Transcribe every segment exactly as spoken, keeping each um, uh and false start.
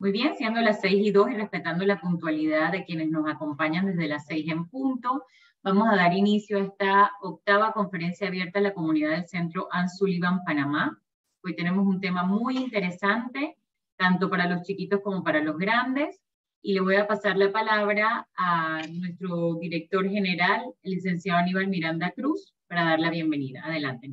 Muy bien, siendo las seis y dos y respetando la puntualidad de quienes nos acompañan desde las seis en punto, vamos a dar inicio a esta octava conferencia abierta a la comunidad del Centro Anne Sullivan, Panamá. Hoy tenemos un tema muy interesante, tanto para los chiquitos como para los grandes, y le voy a pasar la palabra a nuestro director general, el licenciado Aníbal Miranda Cruz, para dar la bienvenida. Adelante.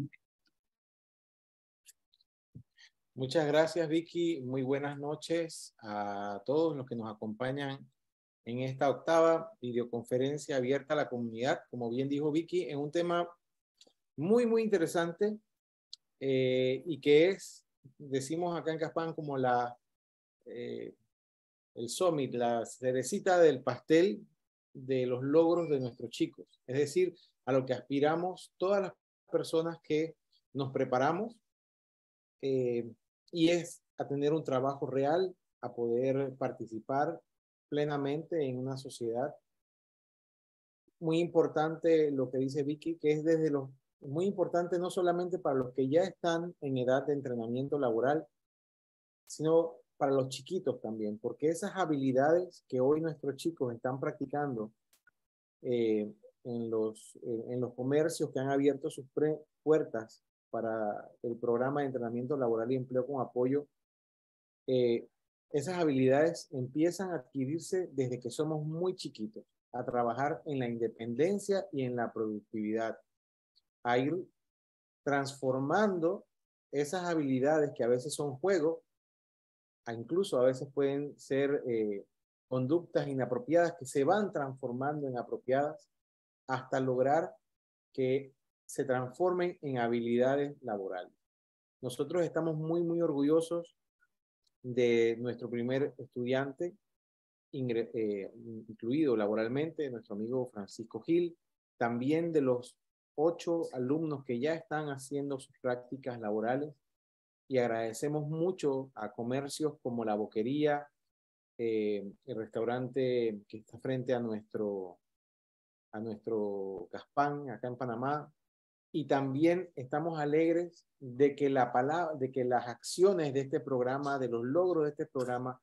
Muchas gracias, Vicky. Muy buenas noches a todos los que nos acompañan en esta octava videoconferencia abierta a la comunidad. Como bien dijo Vicky, en un tema muy, muy interesante eh, y que es, decimos acá en Caspán, como la, eh, el summit, la cerecita del pastel de los logros de nuestros chicos. Es decir, a lo que aspiramos todas las personas que nos preparamos eh, y es a tener un trabajo real, a poder participar plenamente en una sociedad. Muy importante lo que dice Vicky, que es desde los, muy importante no solamente para los que ya están en edad de entrenamiento laboral, sino para los chiquitos también, porque esas habilidades que hoy nuestros chicos están practicando eh, en, los, en, en los comercios que han abierto sus pre puertas para el programa de entrenamiento laboral y empleo con apoyo, eh, esas habilidades empiezan a adquirirse desde que somos muy chiquitos, a trabajar en la independencia y en la productividad, a ir transformando esas habilidades que a veces son juego, a incluso a veces pueden ser eh, conductas inapropiadas que se van transformando en apropiadas hasta lograr que se transformen en habilidades laborales. Nosotros estamos muy, muy orgullosos de nuestro primer estudiante, eh, incluido laboralmente, nuestro amigo Francisco Gil, también de los ocho alumnos que ya están haciendo sus prácticas laborales, y agradecemos mucho a comercios como La Boquería, eh, el restaurante que está frente a nuestro, a nuestro Caspán, acá en Panamá, y también estamos alegres de que, la palabra, de que las acciones de este programa, de los logros de este programa,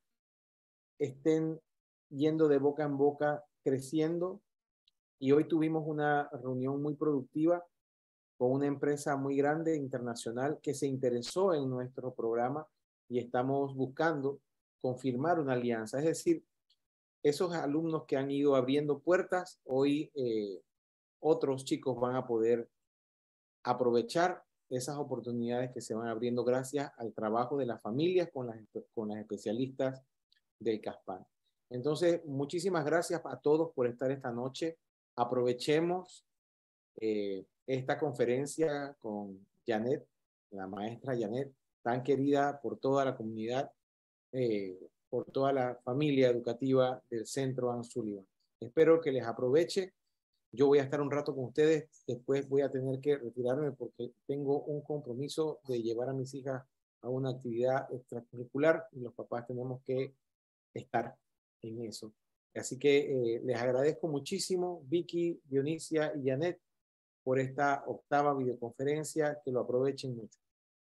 estén yendo de boca en boca, creciendo. Y hoy tuvimos una reunión muy productiva con una empresa muy grande, internacional, que se interesó en nuestro programa y estamos buscando confirmar una alianza. Es decir, esos alumnos que han ido abriendo puertas, hoy eh, otros chicos van a poder aprovechar esas oportunidades que se van abriendo gracias al trabajo de las familias con las, con las especialistas del Caspán. Entonces, muchísimas gracias a todos por estar esta noche. Aprovechemos eh, esta conferencia con Janet, la maestra Janet, tan querida por toda la comunidad, eh, por toda la familia educativa del Centro Anne Sullivan. Espero que les aproveche. Yo voy a estar un rato con ustedes, después voy a tener que retirarme porque tengo un compromiso de llevar a mis hijas a una actividad extracurricular y los papás tenemos que estar en eso. Así que eh, les agradezco muchísimo, Vicky, Dionisia y Janet, por esta octava videoconferencia, que lo aprovechen mucho.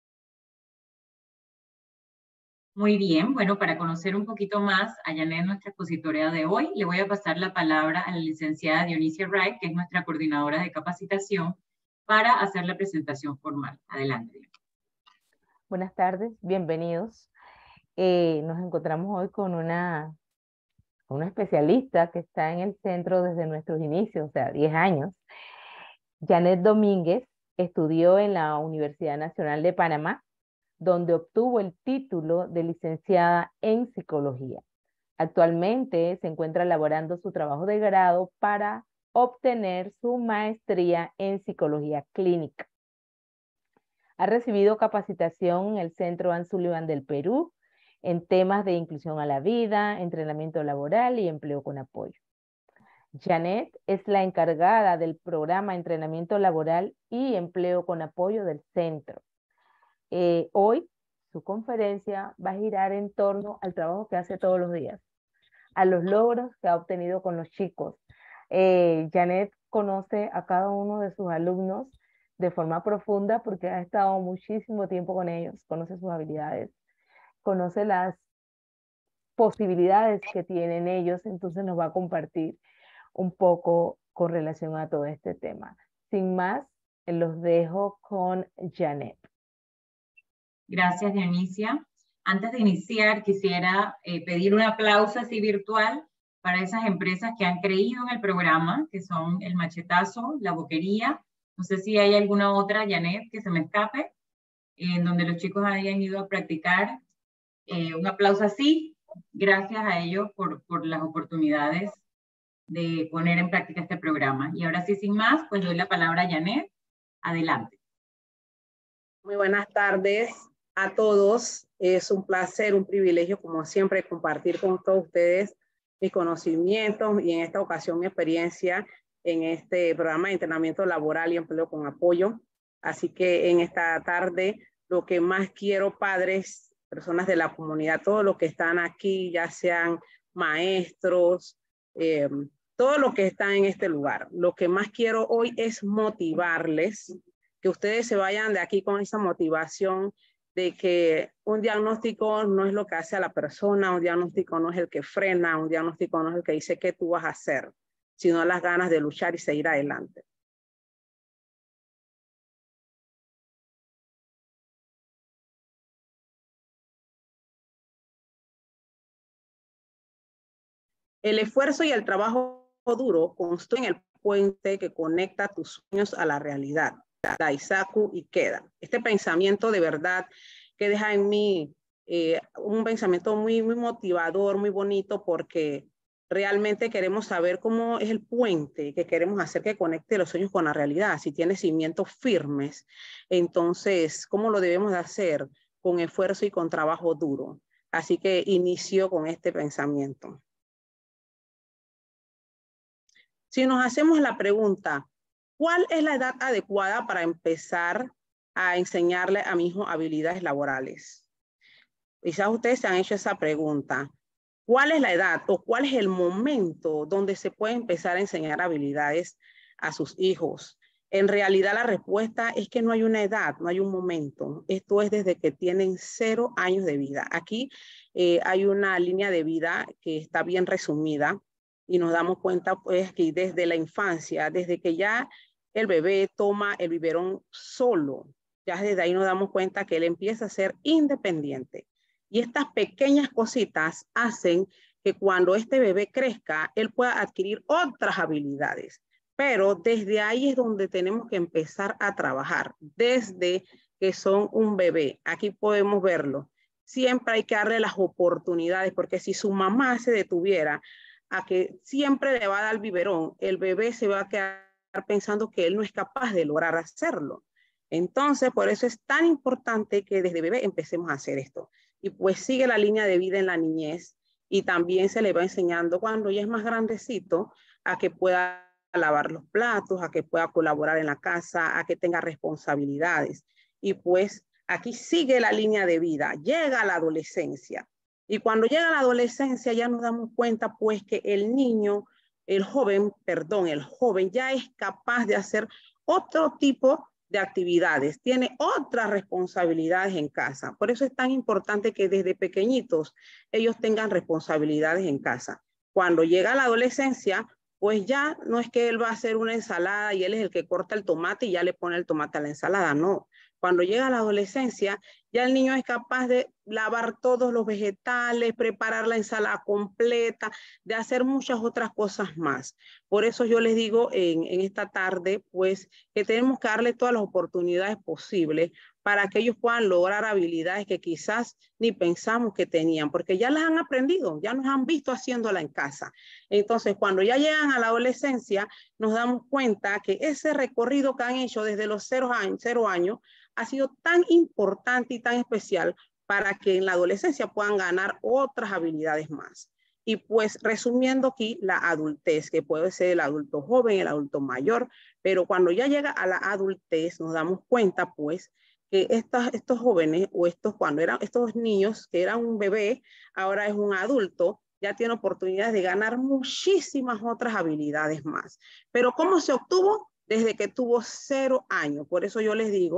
Muy bien, bueno, para conocer un poquito más a Janet, nuestra expositora de hoy, le voy a pasar la palabra a la licenciada Dionisia Wright, que es nuestra coordinadora de capacitación, para hacer la presentación formal. Adelante. Buenas tardes, bienvenidos. Eh, nos encontramos hoy con una, una especialista que está en el centro desde nuestros inicios, o sea, diez años. Janet Domínguez estudió en la Universidad Nacional de Panamá, donde obtuvo el título de licenciada en psicología. Actualmente se encuentra elaborando su trabajo de grado para obtener su maestría en psicología clínica. Ha recibido capacitación en el Centro Anne Sullivan del Perú en temas de inclusión a la vida, entrenamiento laboral y empleo con apoyo. Janet es la encargada del programa Entrenamiento Laboral y Empleo con Apoyo del centro. Eh, hoy su conferencia va a girar en torno al trabajo que hace todos los días, a los logros que ha obtenido con los chicos. Eh, Janet conoce a cada uno de sus alumnos de forma profunda porque ha estado muchísimo tiempo con ellos, conoce sus habilidades, conoce las posibilidades que tienen ellos, entonces nos va a compartir un poco con relación a todo este tema. Sin más, los dejo con Janet. Gracias, Dionisia. Antes de iniciar, quisiera eh, pedir un aplauso así virtual para esas empresas que han creído en el programa, que son El Machetazo, La Boquería. No sé si hay alguna otra, Janet, que se me escape, en donde los chicos hayan ido a practicar. Eh, un aplauso así. Gracias a ellos por, por las oportunidades de poner en práctica este programa. Y ahora sí, sin más, pues doy la palabra a Janet. Adelante. Muy buenas tardes a todos. Es un placer, un privilegio, como siempre, compartir con todos ustedes mis conocimientos y en esta ocasión mi experiencia en este programa de entrenamiento laboral y empleo con apoyo. Así que en esta tarde, lo que más quiero, padres, personas de la comunidad, todos los que están aquí, ya sean maestros, eh, todos los que están en este lugar, lo que más quiero hoy es motivarles, que ustedes se vayan de aquí con esa motivación de que un diagnóstico no es lo que hace a la persona, un diagnóstico no es el que frena, un diagnóstico no es el que dice qué tú vas a hacer, sino las ganas de luchar y seguir adelante. El esfuerzo y el trabajo duro construyen el puente que conecta tus sueños a la realidad. Daisaku Ikeda. Este pensamiento de verdad que deja en mí eh, un pensamiento muy, muy motivador, muy bonito, porque realmente queremos saber cómo es el puente que queremos hacer que conecte los sueños con la realidad. Si tiene cimientos firmes, entonces, ¿cómo lo debemos de hacer? Con esfuerzo y con trabajo duro. Así que inicio con este pensamiento. Si nos hacemos la pregunta, ¿cuál es la edad adecuada para empezar a enseñarle a mi hijo habilidades laborales? Quizás ustedes se han hecho esa pregunta. ¿Cuál es la edad o cuál es el momento donde se puede empezar a enseñar habilidades a sus hijos? En realidad la respuesta es que no hay una edad, no hay un momento. Esto es desde que tienen cero años de vida. Aquí eh, hay una línea de vida que está bien resumida. Y nos damos cuenta pues que desde la infancia, desde que ya el bebé toma el biberón solo, ya desde ahí nos damos cuenta que él empieza a ser independiente. Y estas pequeñas cositas hacen que cuando este bebé crezca, él pueda adquirir otras habilidades. Pero desde ahí es donde tenemos que empezar a trabajar, desde que son un bebé. Aquí podemos verlo. Siempre hay que darle las oportunidades, porque si su mamá se detuviera a que siempre le va a dar biberón, el bebé se va a quedar pensando que él no es capaz de lograr hacerlo. Entonces, por eso es tan importante que desde bebé empecemos a hacer esto. Y pues sigue la línea de vida en la niñez y también se le va enseñando cuando ya es más grandecito a que pueda lavar los platos, a que pueda colaborar en la casa, a que tenga responsabilidades. Y pues aquí sigue la línea de vida, llega a la adolescencia. Y cuando llega la adolescencia ya nos damos cuenta pues que el niño, el joven, perdón, el joven ya es capaz de hacer otro tipo de actividades, tiene otras responsabilidades en casa. Por eso es tan importante que desde pequeñitos ellos tengan responsabilidades en casa. Cuando llega la adolescencia, pues ya no es que él va a hacer una ensalada y él es el que corta el tomate y ya le pone el tomate a la ensalada, no. Cuando llega la adolescencia, ya el niño es capaz de lavar todos los vegetales, preparar la ensalada completa, de hacer muchas otras cosas más. Por eso yo les digo en, en esta tarde, pues, que tenemos que darle todas las oportunidades posibles para que ellos puedan lograr habilidades que quizás ni pensamos que tenían, porque ya las han aprendido, ya nos han visto haciéndola en casa. Entonces, cuando ya llegan a la adolescencia, nos damos cuenta que ese recorrido que han hecho desde los cero años, cero años ha sido tan importante y tan especial para que en la adolescencia puedan ganar otras habilidades más. Y pues resumiendo aquí la adultez, que puede ser el adulto joven, el adulto mayor, pero cuando ya llega a la adultez nos damos cuenta pues que estos, estos jóvenes o estos, cuando eran estos niños que eran un bebé, ahora es un adulto, ya tiene oportunidades de ganar muchísimas otras habilidades más. Pero ¿cómo se obtuvo? Desde que tuvo cero años. Por eso yo les digo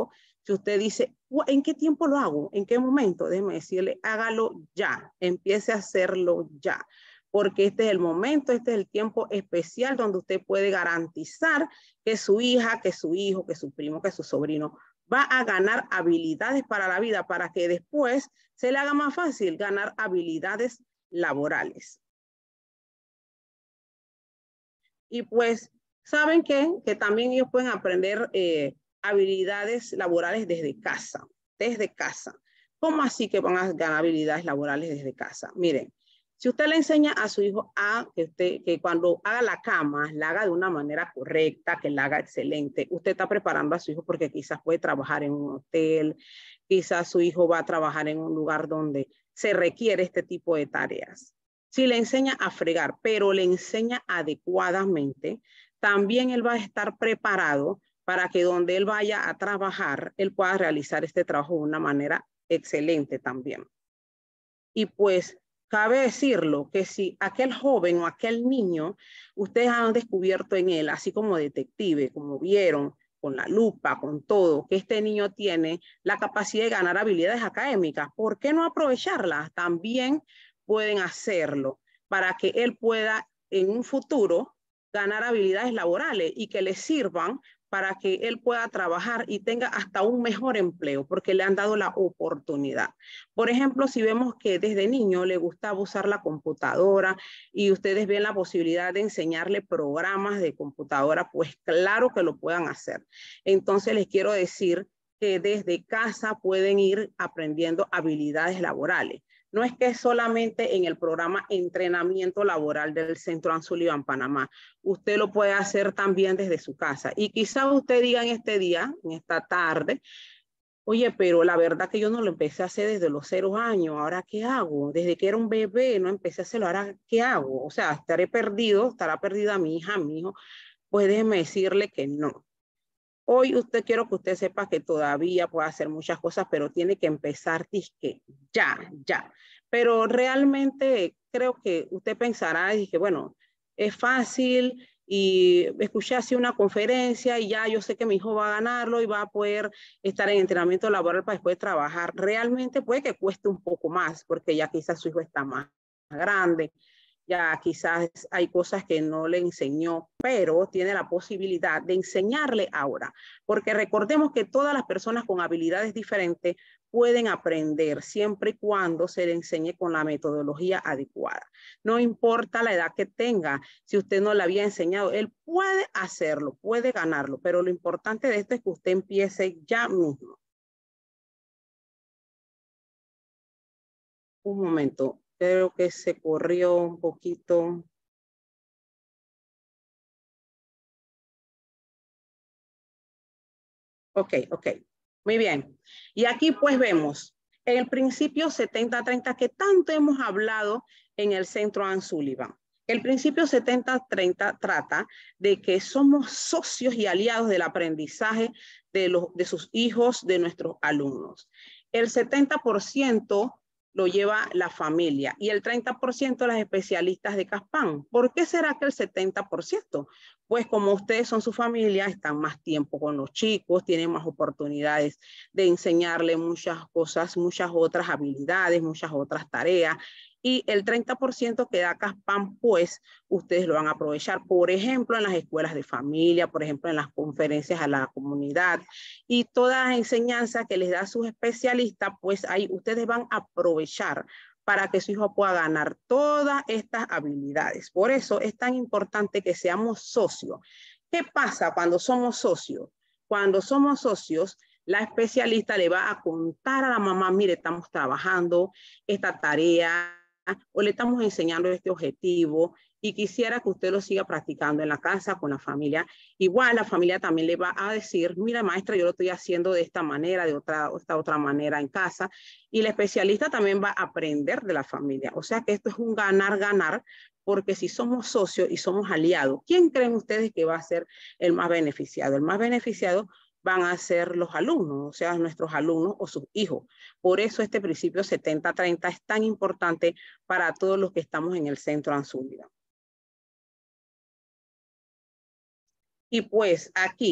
Si usted dice, ¿en qué tiempo lo hago? ¿En qué momento? Déjeme decirle, hágalo ya, empiece a hacerlo ya, porque este es el momento, este es el tiempo especial donde usted puede garantizar que su hija, que su hijo, que su primo, que su sobrino va a ganar habilidades para la vida, para que después se le haga más fácil ganar habilidades laborales. Y pues, ¿saben qué? Que también ellos pueden aprender eh, habilidades laborales desde casa, desde casa. ¿Cómo así que van a ganar habilidades laborales desde casa? Miren, si usted le enseña a su hijo a que, usted, que cuando haga la cama, la haga de una manera correcta, que la haga excelente, usted está preparando a su hijo porque quizás puede trabajar en un hotel, quizás su hijo va a trabajar en un lugar donde se requiere este tipo de tareas. Si le enseña a fregar, pero le enseña adecuadamente, también él va a estar preparado para que donde él vaya a trabajar, él pueda realizar este trabajo de una manera excelente también. Y pues cabe decirlo que si aquel joven o aquel niño, ustedes han descubierto en él, así como detective, como vieron, con la lupa, con todo, que este niño tiene la capacidad de ganar habilidades académicas, ¿por qué no aprovecharlas? También pueden hacerlo para que él pueda en un futuro ganar habilidades laborales y que le sirvan para que él pueda trabajar y tenga hasta un mejor empleo, porque le han dado la oportunidad. Por ejemplo, si vemos que desde niño le gustaba usar la computadora y ustedes ven la posibilidad de enseñarle programas de computadora, pues claro que lo puedan hacer. Entonces les quiero decir que desde casa pueden ir aprendiendo habilidades laborales. No es que solamente en el programa Entrenamiento Laboral del Centro Ann Sullivan, Panamá. Usted lo puede hacer también desde su casa. Y quizá usted diga en este día, en esta tarde, oye, pero la verdad que yo no lo empecé a hacer desde los cero años. ¿Ahora qué hago? Desde que era un bebé no empecé a hacerlo. ¿Ahora qué hago? O sea, estaré perdido, estará perdida mi hija, mi hijo. Pues déjeme decirle que no. Hoy usted quiero que usted sepa que todavía puede hacer muchas cosas, pero tiene que empezar disque ya, ya. Pero realmente creo que usted pensará, y dije, bueno, es fácil y escuché así una conferencia y ya yo sé que mi hijo va a ganarlo y va a poder estar en entrenamiento laboral para después trabajar. Realmente puede que cueste un poco más porque ya quizás su hijo está más grande. Ya quizás hay cosas que no le enseñó, pero tiene la posibilidad de enseñarle ahora, porque recordemos que todas las personas con habilidades diferentes pueden aprender siempre y cuando se le enseñe con la metodología adecuada. No importa la edad que tenga, si usted no le había enseñado, él puede hacerlo, puede ganarlo, pero lo importante de esto es que usted empiece ya mismo. Un momento. Creo que se corrió un poquito. Ok, ok. Muy bien. Y aquí pues vemos el principio setenta treinta que tanto hemos hablado en el Centro Ann Sullivan. El principio setenta treinta trata de que somos socios y aliados del aprendizaje de, los, de sus hijos, de nuestros alumnos. El setenta por ciento lo lleva la familia y el treinta por ciento las especialistas de CASPAN. ¿Por qué será que el setenta por ciento? Pues como ustedes son su familia, están más tiempo con los chicos, tienen más oportunidades de enseñarle muchas cosas, muchas otras habilidades, muchas otras tareas. Y el treinta por ciento que da CASPAN, pues ustedes lo van a aprovechar, por ejemplo, en las escuelas de familia, por ejemplo, en las conferencias a la comunidad y todas las enseñanzas que les da sus especialistas, pues ahí ustedes van a aprovechar para que su hijo pueda ganar todas estas habilidades. Por eso es tan importante que seamos socios. ¿Qué pasa cuando somos socios? Cuando somos socios, la especialista le va a contar a la mamá, mire, estamos trabajando esta tarea o le estamos enseñando este objetivo y quisiera que usted lo siga practicando en la casa con la familia. Igual la familia también le va a decir, mira maestra, yo lo estoy haciendo de esta manera, de otra, esta otra manera en casa. Y la especialista también va a aprender de la familia. O sea que esto es un ganar-ganar, porque si somos socios y somos aliados, ¿quién creen ustedes que va a ser el más beneficiado? El más beneficiado van a ser los alumnos, o sea, nuestros alumnos o sus hijos. Por eso este principio setenta treinta es tan importante para todos los que estamos en el Centro Ann Sullivan. Y pues aquí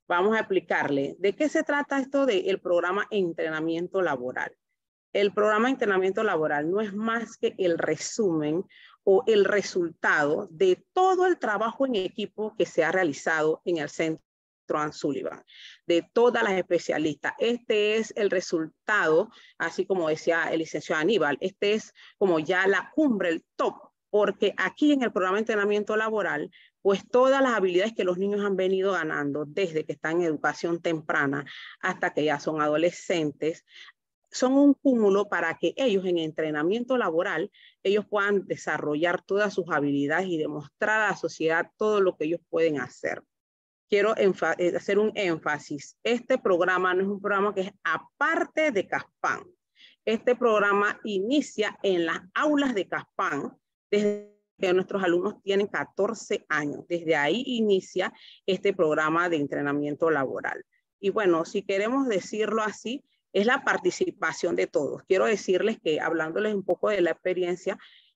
vamos a explicarle de qué se trata esto del programa de entrenamiento laboral. El programa de entrenamiento laboral no es más que el resumen o el resultado de todo el trabajo en equipo que se ha realizado en el Centro Ann Sullivan, de todas las especialistas. Este es el resultado, así como decía el licenciado Aníbal, este es como ya la cumbre, el top, porque aquí en el programa de entrenamiento laboral, pues todas las habilidades que los niños han venido ganando desde que están en educación temprana hasta que ya son adolescentes, son un cúmulo para que ellos en entrenamiento laboral, ellos puedan desarrollar todas sus habilidades y demostrar a la sociedad todo lo que ellos pueden hacer. Quiero hacer un énfasis. Este programa no es un programa que es aparte de CASPAN. Este programa inicia en las aulas de CASPAN desde que nuestros alumnos tienen catorce años. Desde ahí inicia este programa de entrenamiento laboral. Y bueno, si queremos decirlo así, es la participación de todos. Quiero decirles que, hablándoles un poco de la experiencia,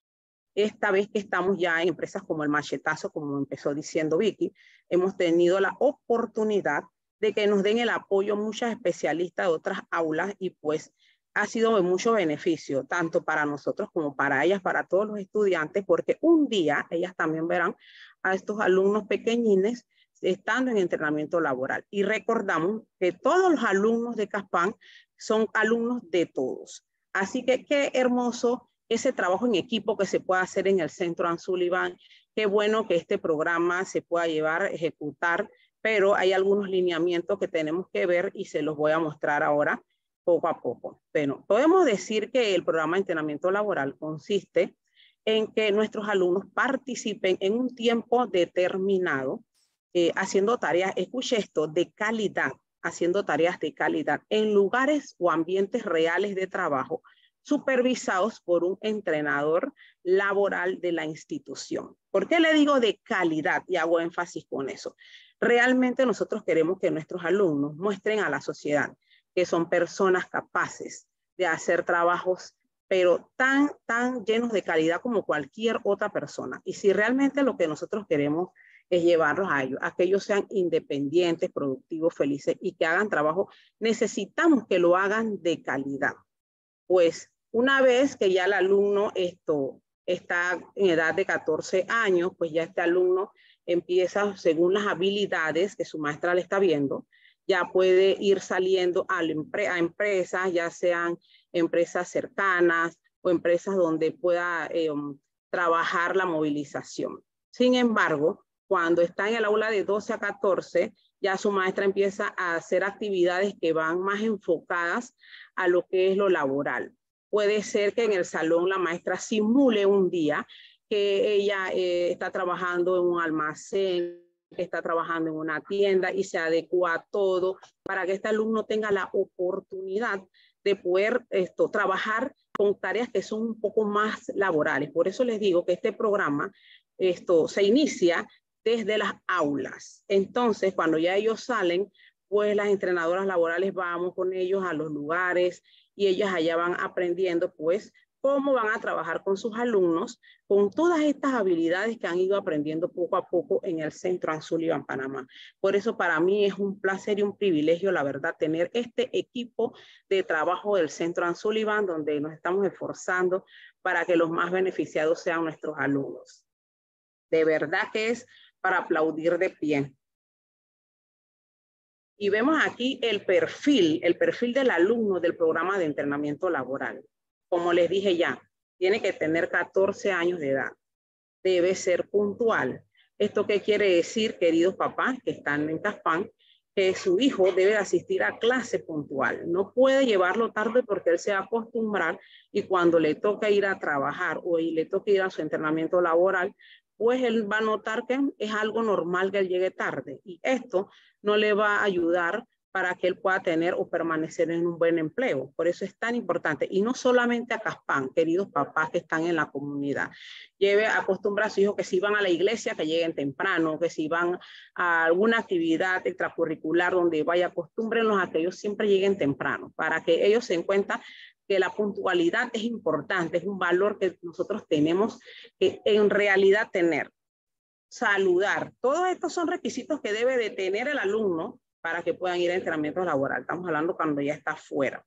esta vez que estamos ya en empresas como el Machetazo, como empezó diciendo Vicky, hemos tenido la oportunidad de que nos den el apoyo muchas especialistas de otras aulas y pues ha sido de mucho beneficio, tanto para nosotros como para ellas, para todos los estudiantes, porque un día ellas también verán a estos alumnos pequeñines estando en entrenamiento laboral. Y recordamos que todos los alumnos de CASPAN son alumnos de todos. Así que qué hermoso ese trabajo en equipo que se puede hacer en el Centro Ann Sullivan. Qué bueno que este programa se pueda llevar, ejecutar, pero hay algunos lineamientos que tenemos que ver y se los voy a mostrar ahora poco a poco. Bueno, podemos decir que el programa de entrenamiento laboral consiste en que nuestros alumnos participen en un tiempo determinado eh, haciendo tareas, escuche esto, de calidad, haciendo tareas de calidad en lugares o ambientes reales de trabajo supervisados por un entrenador laboral de la institución. ¿Por qué le digo de calidad? Y hago énfasis con eso. Realmente nosotros queremos que nuestros alumnos muestren a la sociedad que son personas capaces de hacer trabajos, pero tan, tan llenos de calidad como cualquier otra persona. Y si realmente lo que nosotros queremos es llevarlos a ellos, a que ellos sean independientes, productivos, felices y que hagan trabajo, necesitamos que lo hagan de calidad. Pues una vez que ya el alumno esto está en edad de catorce años, pues ya este alumno empieza, según las habilidades que su maestra le está viendo, ya puede ir saliendo a, a empresas, ya sean empresas cercanas o empresas donde pueda eh, trabajar la movilización. Sin embargo, cuando está en el aula de doce a catorce, ya su maestra empieza a hacer actividades que van más enfocadas a lo que es lo laboral. Puede ser que en el salón la maestra simule un día que ella eh, está trabajando en un almacén, que está trabajando en una tienda y se adecua a todo para que este alumno tenga la oportunidad de poder esto, trabajar con tareas que son un poco más laborales. Por eso les digo que este programa esto, se inicia desde las aulas. Entonces, cuando ya ellos salen, pues las entrenadoras laborales vamos con ellos a los lugares y ellas allá van aprendiendo, pues, cómo van a trabajar con sus alumnos, con todas estas habilidades que han ido aprendiendo poco a poco en el Centro Ann Sullivan, Panamá. Por eso para mí es un placer y un privilegio, la verdad, tener este equipo de trabajo del Centro Ann Sullivan, donde nos estamos esforzando para que los más beneficiados sean nuestros alumnos. De verdad que es para aplaudir de pie. Y vemos aquí el perfil, el perfil del alumno del programa de entrenamiento laboral. Como les dije ya, tiene que tener catorce años de edad. Debe ser puntual. ¿Esto qué quiere decir, queridos papás que están en CASPAN? Que su hijo debe asistir a clase puntual. No puede llevarlo tarde porque él se va a acostumbrar y cuando le toca ir a trabajar o le toca ir a su entrenamiento laboral, pues él va a notar que es algo normal que él llegue tarde. Y esto no le va a ayudar para que él pueda tener o permanecer en un buen empleo. Por eso es tan importante. Y no solamente a CASPAN, queridos papás que están en la comunidad. Lleve, acostumbra a sus hijos que si van a la iglesia, que lleguen temprano, que si van a alguna actividad extracurricular donde vaya, acostúmbrenlos a que ellos siempre lleguen temprano, para que ellos se den cuenta que la puntualidad es importante, es un valor que nosotros tenemos que en realidad tener. Saludar. Todos estos son requisitos que debe de tener el alumno para que puedan ir a entrenamiento laboral. Estamos hablando cuando ya está fuera.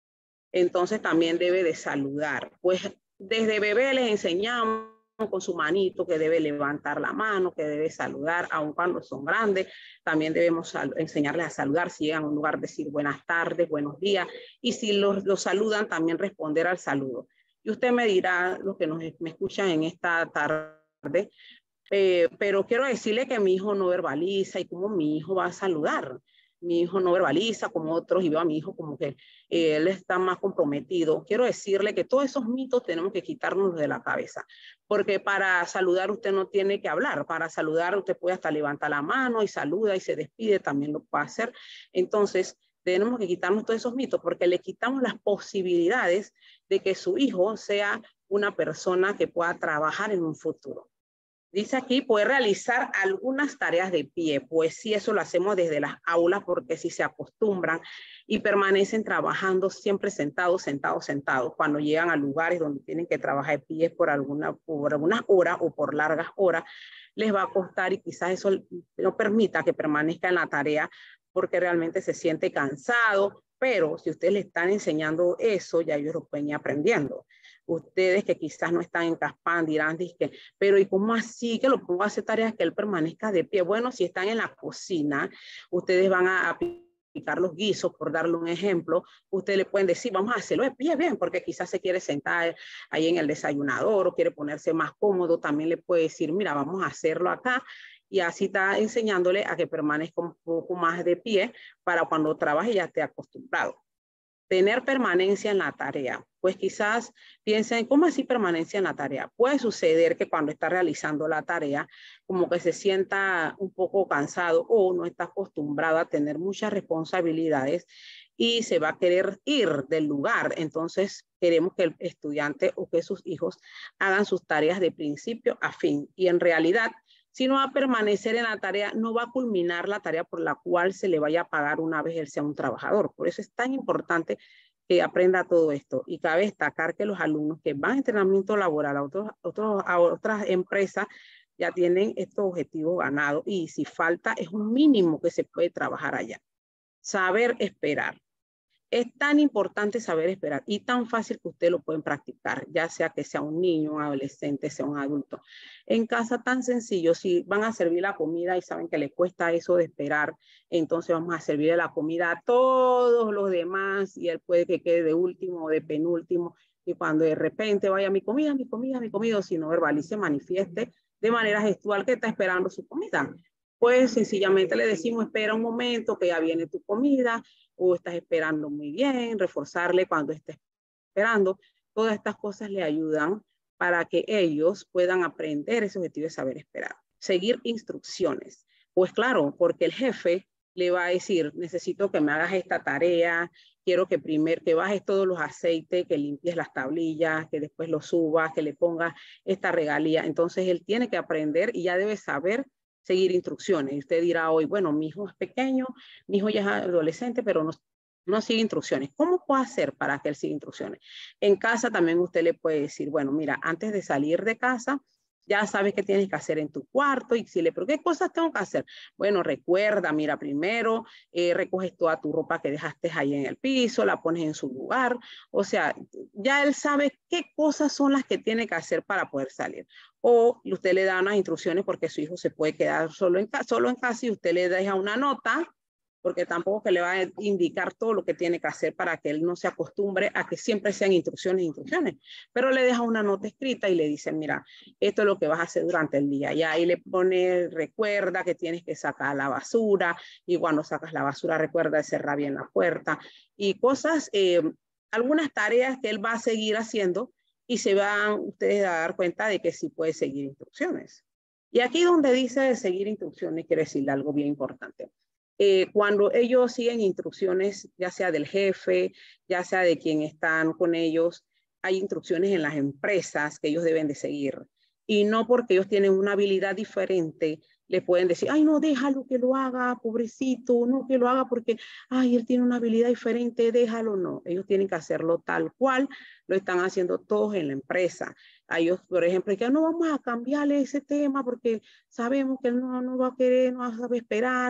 Entonces también debe de saludar. Pues desde bebé les enseñamos con su manito que debe levantar la mano, que debe saludar, aun cuando son grandes. También debemos enseñarles a saludar si llegan a un lugar, decir buenas tardes, buenos días. Y si los, los saludan, también responder al saludo. Y usted me dirá, los que nos, me escuchan en esta tarde, eh, pero quiero decirle que mi hijo no verbaliza y cómo mi hijo va a saludar. Mi hijo no verbaliza como otros y veo a mi hijo como que eh, él está más comprometido. Quiero decirle que todos esos mitos tenemos que quitarnos de la cabeza, porque para saludar usted no tiene que hablar. Para saludar usted puede hasta levantar la mano y saluda y se despide, también lo puede hacer. Entonces tenemos que quitarnos todos esos mitos porque le quitamos las posibilidades de que su hijo sea una persona que pueda trabajar en un futuro. Dice aquí, puede realizar algunas tareas de pie. Pues sí, eso lo hacemos desde las aulas porque si se acostumbran y permanecen trabajando siempre sentados, sentados, sentados, cuando llegan a lugares donde tienen que trabajar de pie por, alguna, por algunas horas o por largas horas, les va a costar y quizás eso no permita que permanezca en la tarea porque realmente se siente cansado, pero si ustedes le están enseñando eso, ya ellos lo pueden ir aprendiendo. Ustedes que quizás no están en Caspán dirán, que, pero ¿y cómo así que lo pongo a hacer tareas que él permanezca de pie? Bueno, si están en la cocina, ustedes van a picar los guisos, por darle un ejemplo, ustedes le pueden decir, vamos a hacerlo de pie, bien, porque quizás se quiere sentar ahí en el desayunador o quiere ponerse más cómodo, también le puede decir, mira, vamos a hacerlo acá, y así está enseñándole a que permanezca un poco más de pie para cuando trabaje ya esté acostumbrado. Tener permanencia en la tarea. Pues quizás piensen, ¿cómo así permanencia en la tarea? Puede suceder que cuando está realizando la tarea, como que se sienta un poco cansado o no está acostumbrado a tener muchas responsabilidades y se va a querer ir del lugar. Entonces, queremos que el estudiante o que sus hijos hagan sus tareas de principio a fin. Y en realidad, si no va a permanecer en la tarea, no va a culminar la tarea por la cual se le vaya a pagar una vez él sea un trabajador. Por eso es tan importante que aprenda todo esto. Y cabe destacar que los alumnos que van a entrenamiento laboral a, otros, otros, a otras empresas ya tienen estos objetivos ganados. Y si falta, es un mínimo que se puede trabajar allá. Saber esperar. Es tan importante saber esperar y tan fácil que ustedes lo pueden practicar, ya sea que sea un niño, un adolescente, sea un adulto. En casa tan sencillo, si van a servir la comida y saben que les cuesta eso de esperar, entonces vamos a servirle la comida a todos los demás y él puede que quede de último o de penúltimo y cuando de repente vaya mi comida, mi comida, mi comida, o si no verbalice, manifieste de manera gestual que está esperando su comida. Pues sencillamente le decimos, espera un momento que ya viene tu comida, o estás esperando muy bien, reforzarle cuando estés esperando. Todas estas cosas le ayudan para que ellos puedan aprender ese objetivo de saber esperar. Seguir instrucciones. Pues claro, porque el jefe le va a decir, necesito que me hagas esta tarea, quiero que primero que bajes todos los aceites, que limpies las tablillas, que después los subas, que le pongas esta regalía. Entonces él tiene que aprender y ya debe saber seguir instrucciones. Y usted dirá hoy, bueno, mi hijo es pequeño, mi hijo ya es adolescente, pero no, no sigue instrucciones. ¿Cómo puedo hacer para que él siga instrucciones? En casa también usted le puede decir, bueno, mira, antes de salir de casa, ya sabes qué tienes que hacer en tu cuarto y si le pero ¿qué cosas tengo que hacer? Bueno, recuerda, mira, primero eh, recoges toda tu ropa que dejaste ahí en el piso, la pones en su lugar, o sea, ya él sabe qué cosas son las que tiene que hacer para poder salir. O usted le da unas instrucciones porque su hijo se puede quedar solo en, solo en casa y usted le deja una nota porque tampoco que le va a indicar todo lo que tiene que hacer para que él no se acostumbre a que siempre sean instrucciones, instrucciones, pero le deja una nota escrita y le dice, mira, esto es lo que vas a hacer durante el día, y ahí le pone, recuerda que tienes que sacar la basura, y cuando sacas la basura recuerda de cerrar bien la puerta, y cosas, eh, algunas tareas que él va a seguir haciendo, y se van ustedes a dar cuenta de que sí puede seguir instrucciones. Y aquí donde dice de seguir instrucciones, quiero decirle algo bien importante. Eh, cuando ellos siguen instrucciones, ya sea del jefe, ya sea de quien están con ellos, hay instrucciones en las empresas que ellos deben de seguir. Y no porque ellos tienen una habilidad diferente, le pueden decir, ay, no, déjalo que lo haga, pobrecito, no que lo haga porque, ay, él tiene una habilidad diferente, déjalo. No, ellos tienen que hacerlo tal cual lo están haciendo todos en la empresa. A ellos, por ejemplo, que no vamos a cambiarle ese tema porque sabemos que él no, no va a querer, no va a saber esperar.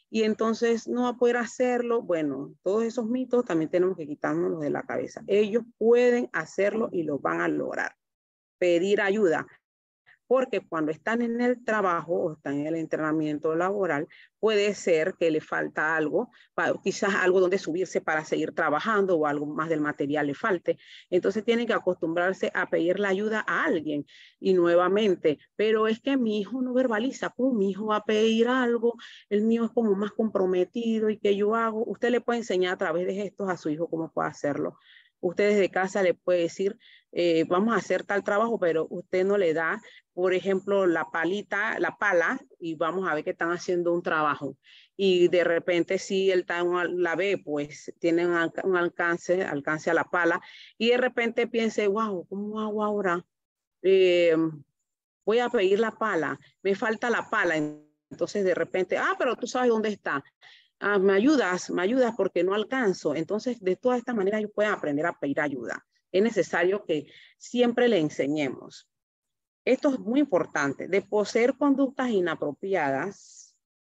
y entonces no va a poder hacerlo. Bueno, todos esos mitos también tenemos que quitárnoslos de la cabeza. Ellos pueden hacerlo y lo van a lograr. Pedir ayuda. Porque cuando están en el trabajo o están en el entrenamiento laboral, puede ser que le falta algo, quizás algo donde subirse para seguir trabajando o algo más del material le falte. Entonces tienen que acostumbrarse a pedir la ayuda a alguien. Y nuevamente, pero es que mi hijo no verbaliza, ¿cómo mi hijo va a pedir algo? El mío es como más comprometido y ¿qué yo hago? Usted le puede enseñar a través de gestos a su hijo cómo puede hacerlo. Usted desde casa le puede decir, eh, vamos a hacer tal trabajo, pero usted no le da, por ejemplo, la palita, la pala, y vamos a ver que están haciendo un trabajo. Y de repente, si él la ve, pues tiene un, un alcance, alcance a la pala, y de repente piense, wow, ¿cómo hago ahora? Eh, voy a pedir la pala, me falta la pala. Entonces, de repente, ah, pero tú sabes dónde está. Ah, me ayudas, me ayudas porque no alcanzo. Entonces, de todas estas maneras, ellos pueden aprender a pedir ayuda. Es necesario que siempre le enseñemos. Esto es muy importante. De poseer conductas inapropiadas,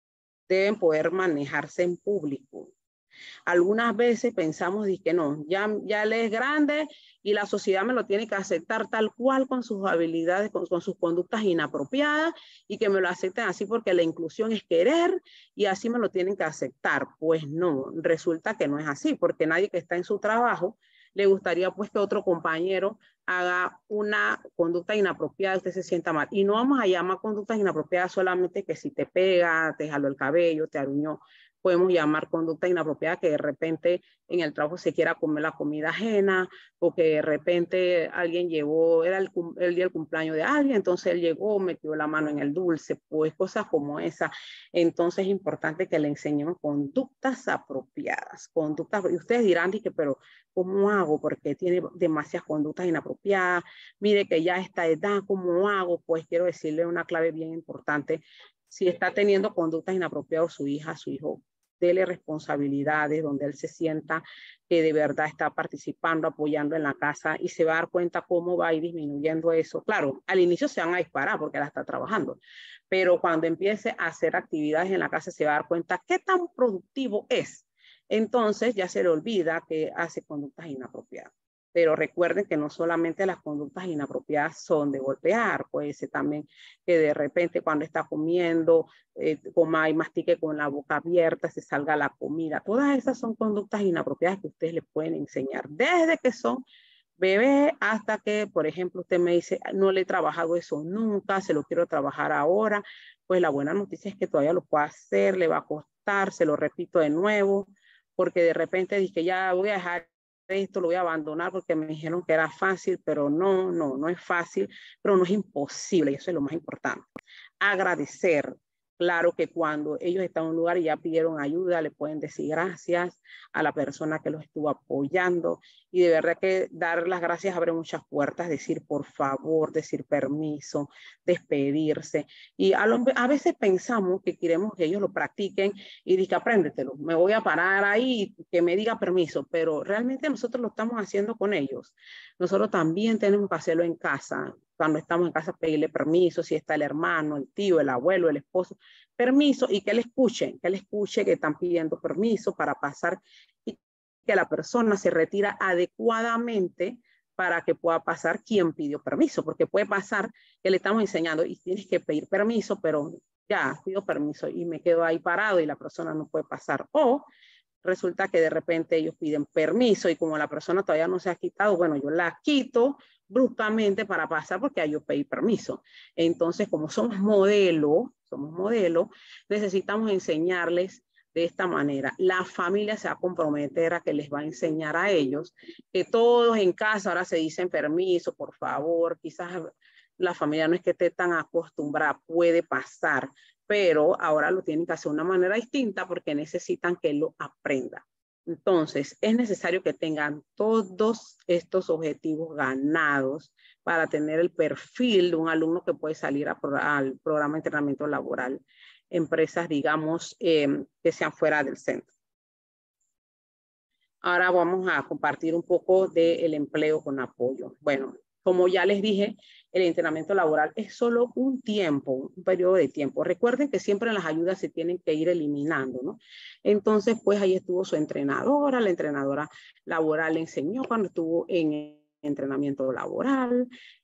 deben poder manejarse en público. Algunas veces pensamos que no, ya, ya él es grande y la sociedad me lo tiene que aceptar tal cual con sus habilidades, con, con sus conductas inapropiadas y que me lo acepten así porque la inclusión es querer y así me lo tienen que aceptar. Pues no, resulta que no es así porque nadie que está en su trabajo le gustaría pues que otro compañero haga una conducta inapropiada y usted se sienta mal. Y no vamos a llamar conductas inapropiadas solamente que si te pega, te jaló el cabello, te aruñó. Podemos llamar conducta inapropiada que de repente en el trabajo se quiera comer la comida ajena o que de repente alguien llegó, era el, el día del cumpleaños de alguien, entonces él llegó, metió la mano en el dulce, pues cosas como esa. Entonces es importante que le enseñemos conductas apropiadas, conductas, y ustedes dirán, que, pero ¿cómo hago? Porque tiene demasiadas conductas inapropiadas, mire que ya a esta edad, ¿cómo hago? Pues quiero decirle una clave bien importante. Si está teniendo conductas inapropiadas su hija, su hijo, dele responsabilidades donde él se sienta que de verdad está participando, apoyando en la casa y se va a dar cuenta cómo va a ir disminuyendo eso. Claro, al inicio se van a disparar porque la está trabajando, pero cuando empiece a hacer actividades en la casa se va a dar cuenta qué tan productivo es. Entonces ya se le olvida que hace conductas inapropiadas. Pero recuerden que no solamente las conductas inapropiadas son de golpear, puede ser también que de repente cuando está comiendo, eh, coma y mastique con la boca abierta, se salga la comida. Todas esas son conductas inapropiadas que ustedes les pueden enseñar desde que son bebés hasta que, por ejemplo, usted me dice, no le he trabajado eso nunca, se lo quiero trabajar ahora. Pues la buena noticia es que todavía lo puede hacer, le va a costar, se lo repito de nuevo, porque de repente dice ya voy a dejar esto, lo voy a abandonar porque me dijeron que era fácil, pero no, no, no es fácil, pero no es imposible, y eso es lo más importante. Agradecer. Claro que cuando ellos están en un lugar y ya pidieron ayuda, le pueden decir gracias a la persona que los estuvo apoyando y de verdad que dar las gracias abre muchas puertas, decir por favor, decir permiso, despedirse y a, lo, a veces pensamos que queremos que ellos lo practiquen y diga apréndetelo, me voy a parar ahí y que me diga permiso, pero realmente nosotros lo estamos haciendo con ellos. Nosotros también tenemos que hacerlo en casa. Cuando estamos en casa, pedirle permiso, si está el hermano, el tío, el abuelo, el esposo, permiso y que le escuchen, que le escuche que están pidiendo permiso para pasar y que la persona se retira adecuadamente para que pueda pasar quien pidió permiso, porque puede pasar que le estamos enseñando y tienes que pedir permiso, pero ya pido permiso y me quedo ahí parado y la persona no puede pasar. O resulta que de repente ellos piden permiso y como la persona todavía no se ha quitado, bueno, yo la quito bruscamente para pasar porque yo pedí permiso. Entonces, como somos modelo, somos modelo, necesitamos enseñarles de esta manera. La familia se va a comprometer a que les va a enseñar a ellos que todos en casa ahora se dicen permiso, por favor, quizás la familia no es que esté tan acostumbrada, puede pasar, pero ahora lo tienen que hacer de una manera distinta porque necesitan que lo aprendan. Entonces, es necesario que tengan todos estos objetivos ganados para tener el perfil de un alumno que puede salir a pro, al programa de entrenamiento laboral, empresas, digamos, eh, que sean fuera del centro. Ahora vamos a compartir un poco del empleo con apoyo. Bueno, Como ya les dije, el entrenamiento laboral es solo un tiempo, un periodo de tiempo. Recuerden que siempre las ayudas se tienen que ir eliminando, ¿no? Entonces, pues ahí estuvo su entrenadora, la entrenadora laboral le enseñó cuando estuvo en entrenamiento laboral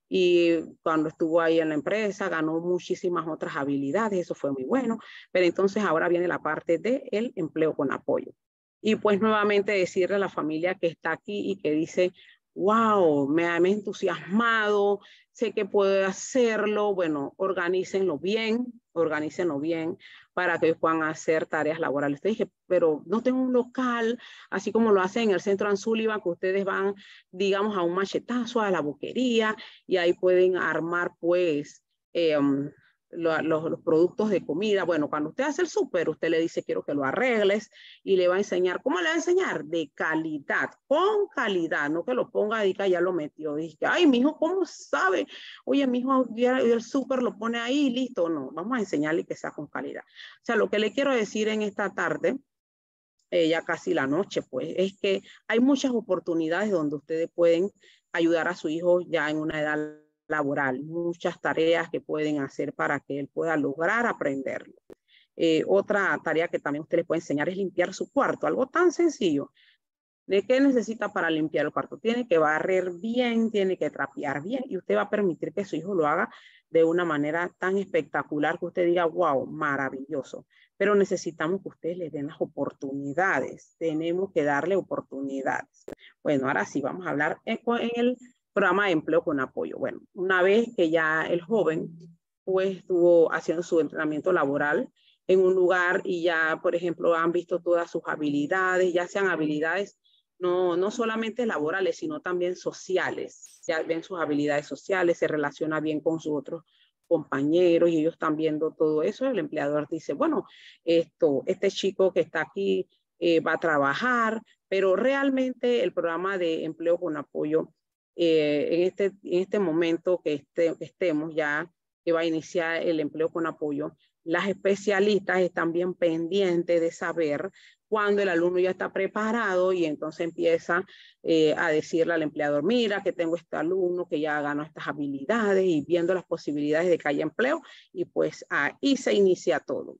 y cuando estuvo ahí en la empresa ganó muchísimas otras habilidades, eso fue muy bueno. Pero entonces ahora viene la parte del empleo con apoyo. Y pues nuevamente decirle a la familia que está aquí y que dice, wow, me ha entusiasmado, sé que puedo hacerlo. Bueno, organícenlo bien, organícenlo bien para que puedan hacer tareas laborales. Te dije, pero no tengo un local, así como lo hacen en el Centro Ann Sullivan, que ustedes van, digamos, a un machetazo, a la boquería, y ahí pueden armar, pues, eh, Los, los, los productos de comida. Bueno, cuando usted hace el súper, usted le dice, quiero que lo arregles y le va a enseñar. ¿Cómo le va a enseñar? De calidad, con calidad, no que lo ponga y que ya lo metió. Dice, ay, mijo, ¿cómo sabe? Oye, mijo, el súper lo pone ahí y listo. No, vamos a enseñarle que sea con calidad. O sea, lo que le quiero decir en esta tarde, eh, ya casi la noche, pues, es que hay muchas oportunidades donde ustedes pueden ayudar a su hijo ya en una edad laboral, muchas tareas que pueden hacer para que él pueda lograr aprenderlo. Eh, otra tarea que también usted le puede enseñar es limpiar su cuarto, algo tan sencillo. ¿De qué necesita para limpiar el cuarto? Tiene que barrer bien, tiene que trapear bien y usted va a permitir que su hijo lo haga de una manera tan espectacular que usted diga, wow, maravilloso. Pero necesitamos que ustedes le den las oportunidades. Tenemos que darle oportunidades. Bueno, ahora sí, vamos a hablar en, en el programa de empleo con apoyo. Bueno, una vez que ya el joven pues estuvo haciendo su entrenamiento laboral en un lugar y ya, por ejemplo, han visto todas sus habilidades, ya sean habilidades no, no solamente laborales, sino también sociales. Ya ven sus habilidades sociales, se relaciona bien con sus otros compañeros y ellos están viendo todo eso. El empleador dice, bueno, esto, este chico que está aquí eh, va a trabajar, pero realmente el programa de empleo con apoyo Eh, en, este, en este momento que, este, que estemos ya, que va a iniciar el empleo con apoyo, las especialistas están bien pendientes de saber cuando el alumno ya está preparado y entonces empieza eh, a decirle al empleador, mira que tengo este alumno que ya ganó estas habilidades y viendo las posibilidades de que haya empleo y pues ahí se inicia todo.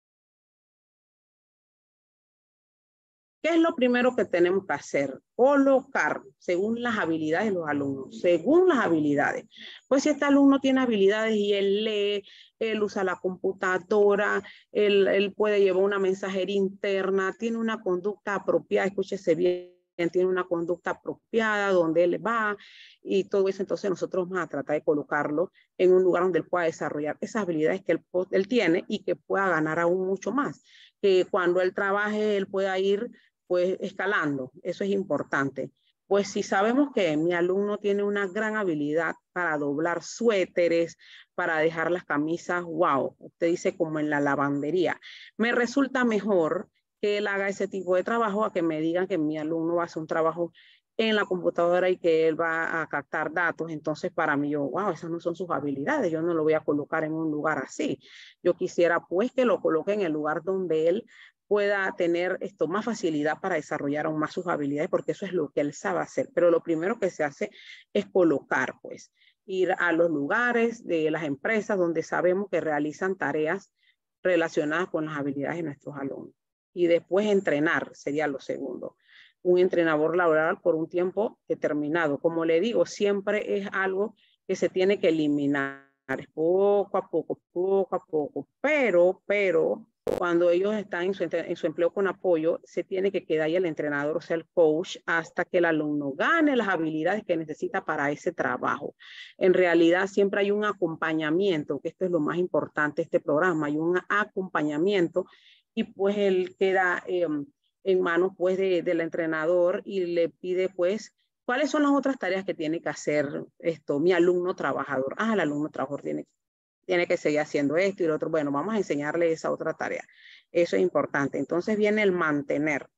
¿Qué es lo primero que tenemos que hacer? Colocar según las habilidades de los alumnos, según las habilidades. Pues si este alumno tiene habilidades y él lee, él usa la computadora, él, él puede llevar una mensajería interna, tiene una conducta apropiada, escúchese bien, tiene una conducta apropiada donde él va y todo eso, entonces nosotros vamos a tratar de colocarlo en un lugar donde él pueda desarrollar esas habilidades que él, él tiene y que pueda ganar aún mucho más. Que cuando él trabaje, él pueda ir pues escalando, eso es importante. Pues si sabemos que mi alumno tiene una gran habilidad para doblar suéteres, para dejar las camisas, wow, usted dice como en la lavandería, me resulta mejor que él haga ese tipo de trabajo a que me digan que mi alumno va a hacer un trabajo en la computadora y que él va a captar datos. Entonces para mí, yo, wow, esas no son sus habilidades, yo no lo voy a colocar en un lugar así. Yo quisiera pues que lo coloque en el lugar donde él pueda tener esto más facilidad para desarrollar aún más sus habilidades, porque eso es lo que él sabe hacer. Pero lo primero que se hace es colocar, pues, ir a los lugares de las empresas donde sabemos que realizan tareas relacionadas con las habilidades de nuestros alumnos. Y después entrenar sería lo segundo. Un entrenador laboral por un tiempo determinado. Como le digo, siempre es algo que se tiene que eliminar poco a poco, poco a poco, pero, pero, cuando ellos están en su, en su empleo con apoyo, se tiene que quedar ahí el entrenador, o sea, el coach, hasta que el alumno gane las habilidades que necesita para ese trabajo. En realidad, siempre hay un acompañamiento, que esto es lo más importante de este programa, hay un acompañamiento y pues él queda eh, en manos pues de, del entrenador y le pide pues cuáles son las otras tareas que tiene que hacer esto, mi alumno trabajador. Ah, el alumno trabajador tiene que tiene que seguir haciendo esto y lo otro. Bueno, vamos a enseñarle esa otra tarea. Eso es importante. Entonces viene el mantener.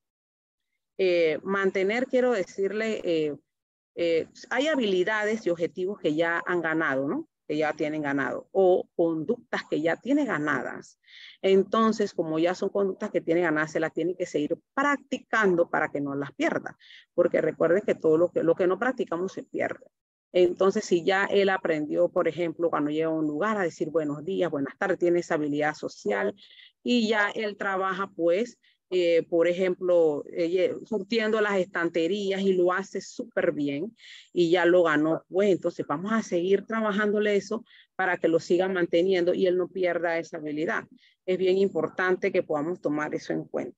Eh, mantener, quiero decirle, eh, eh, hay habilidades y objetivos que ya han ganado, ¿no? Que ya tienen ganado, o conductas que ya tienen ganadas. Entonces, como ya son conductas que tienen ganadas, se las tiene que seguir practicando para que no las pierda. Porque recuerden que todo lo que, lo que no practicamos se pierde. Entonces, si ya él aprendió, por ejemplo, cuando llega a un lugar a decir buenos días, buenas tardes, tiene esa habilidad social y ya él trabaja, pues, eh, por ejemplo, eh, surtiendo las estanterías y lo hace súper bien y ya lo ganó, pues entonces vamos a seguir trabajándole eso para que lo siga manteniendo y él no pierda esa habilidad. Es bien importante que podamos tomar eso en cuenta.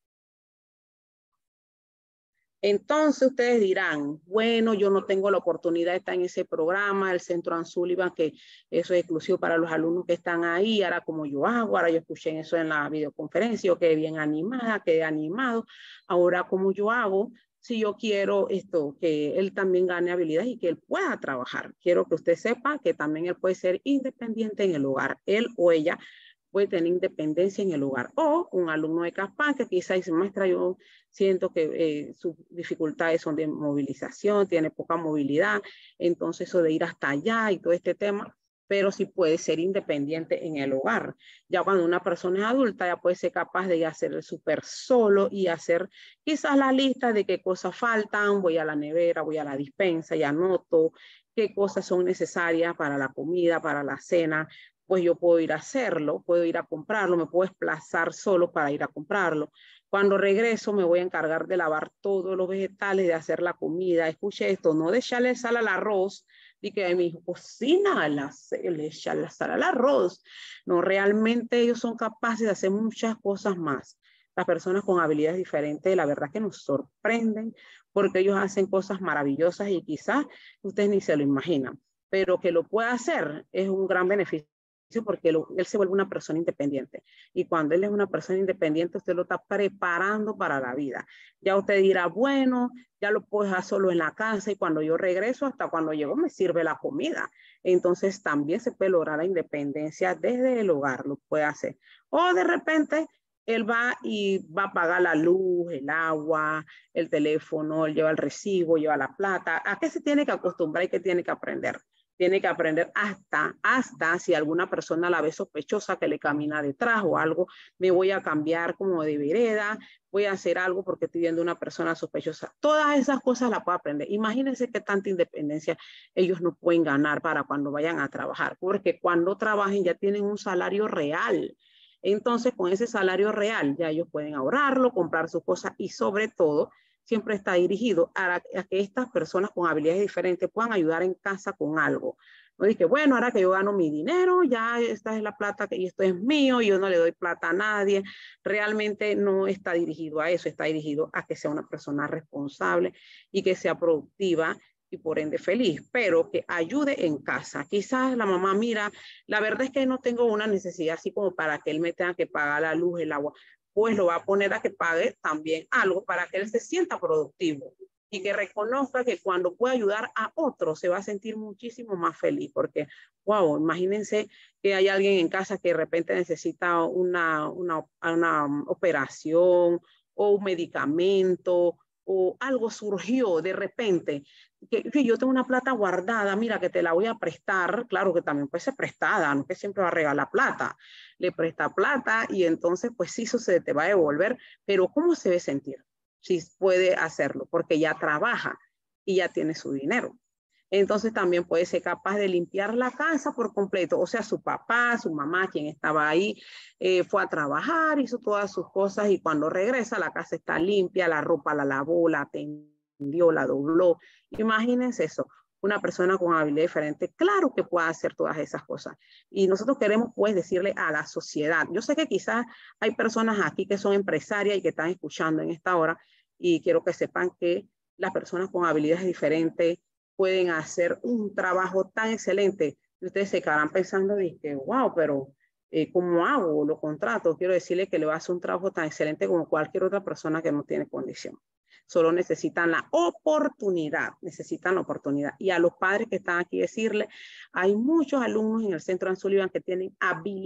Entonces ustedes dirán, bueno, yo no tengo la oportunidad de estar en ese programa, el Centro Ann Sullivan, que eso es exclusivo para los alumnos que están ahí, ahora como yo hago, ahora yo escuché eso en la videoconferencia, yo quedé bien animada, quedé animado, ahora como yo hago, si yo quiero esto, que él también gane habilidades y que él pueda trabajar. Quiero que usted sepa que también él puede ser independiente en el hogar, él o ella puede tener independencia en el hogar. O un alumno de CASPAN que quizá dice, maestra, yo siento que eh, sus dificultades son de movilización, tiene poca movilidad, entonces eso de ir hasta allá y todo este tema, pero sí puede ser independiente en el hogar. Ya cuando una persona es adulta, ya puede ser capaz de hacer el súper solo y hacer quizás la lista de qué cosas faltan, voy a la nevera, voy a la despensa y anoto qué cosas son necesarias para la comida, para la cena, pues yo puedo ir a hacerlo, puedo ir a comprarlo, me puedo desplazar solo para ir a comprarlo. Cuando regreso me voy a encargar de lavar todos los vegetales, de hacer la comida. Escuche esto, no de echarle sal al arroz, y que mi hijo cocina, la, le echa la sal al arroz. No, realmente ellos son capaces de hacer muchas cosas más. Las personas con habilidades diferentes, la verdad que nos sorprenden porque ellos hacen cosas maravillosas y quizás ustedes ni se lo imaginan, pero que lo pueda hacer es un gran beneficio porque lo, él se vuelve una persona independiente. Y cuando él es una persona independiente, usted lo está preparando para la vida. Ya usted dirá, bueno, ya lo puedo dejar solo en la casa y cuando yo regreso, hasta cuando llego, me sirve la comida. Entonces también se puede lograr la independencia desde el hogar, lo puede hacer. O de repente, él va y va a pagar la luz, el agua, el teléfono, él lleva el recibo, lleva la plata. ¿A qué se tiene que acostumbrar y qué tiene que aprender? Tiene que aprender hasta, hasta si alguna persona la ve sospechosa que le camina detrás o algo, me voy a cambiar como de vereda, voy a hacer algo porque estoy viendo una persona sospechosa. Todas esas cosas las puedo aprender. Imagínense qué tanta independencia ellos no pueden ganar para cuando vayan a trabajar, porque cuando trabajen ya tienen un salario real. Entonces, con ese salario real ya ellos pueden ahorrarlo, comprar sus cosas y sobre todo, siempre está dirigido a, a que estas personas con habilidades diferentes puedan ayudar en casa con algo. No dije, bueno, ahora que yo gano mi dinero, ya esta es la plata que, y esto es mío, yo no le doy plata a nadie. Realmente no está dirigido a eso, está dirigido a que sea una persona responsable y que sea productiva y por ende feliz, pero que ayude en casa. Quizás la mamá, mira, la verdad es que no tengo una necesidad así como para que él me tenga que pagar la luz, el agua, pues lo va a poner a que pague también algo para que él se sienta productivo y que reconozca que cuando puede ayudar a otros se va a sentir muchísimo más feliz, porque, wow, imagínense que hay alguien en casa que de repente necesita una, una, una operación o un medicamento o algo surgió de repente, que, que yo tengo una plata guardada, mira que te la voy a prestar, claro que también puede ser prestada, no que siempre va a regalar plata, le presta plata y entonces pues sí, eso se te va a devolver, pero ¿cómo se debe sentir? Si puede hacerlo, porque ya trabaja y ya tiene su dinero. Entonces también puede ser capaz de limpiar la casa por completo, o sea, su papá, su mamá, quien estaba ahí, eh, fue a trabajar, hizo todas sus cosas y cuando regresa la casa está limpia, la ropa la lavó, la tendió, la dobló. Imagínense eso, una persona con habilidad diferente, claro que puede hacer todas esas cosas. Y nosotros queremos pues decirle a la sociedad, yo sé que quizás hay personas aquí que son empresarias y que están escuchando en esta hora y quiero que sepan que las personas con habilidades diferentes pueden hacer un trabajo tan excelente. Y ustedes se quedarán pensando de que, wow, pero eh, ¿cómo hago? Lo contrato. Quiero decirle que le va a hacer un trabajo tan excelente como cualquier otra persona que no tiene condición. Solo necesitan la oportunidad, necesitan la oportunidad. Y a los padres que están aquí decirle, hay muchos alumnos en el Centro Ann Sullivan que tienen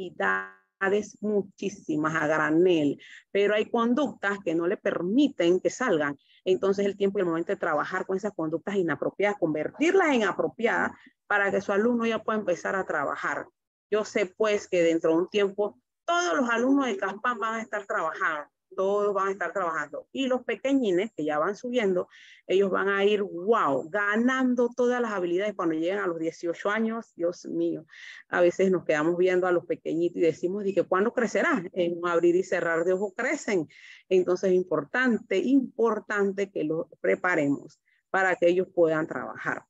habilidades muchísimas a granel, pero hay conductas que no le permiten que salgan. Entonces el tiempo y el momento de trabajar con esas conductas inapropiadas, convertirlas en apropiadas para que su alumno ya pueda empezar a trabajar. Yo sé pues que dentro de un tiempo todos los alumnos de CASPAN van a estar trabajando, todos van a estar trabajando. Y los pequeñines que ya van subiendo, ellos van a ir, wow, ganando todas las habilidades cuando lleguen a los dieciocho años. Dios mío, a veces nos quedamos viendo a los pequeñitos y decimos, ¿y que cuándo crecerán? En un abrir y cerrar de ojos crecen. Entonces es importante, importante que los preparemos para que ellos puedan trabajar.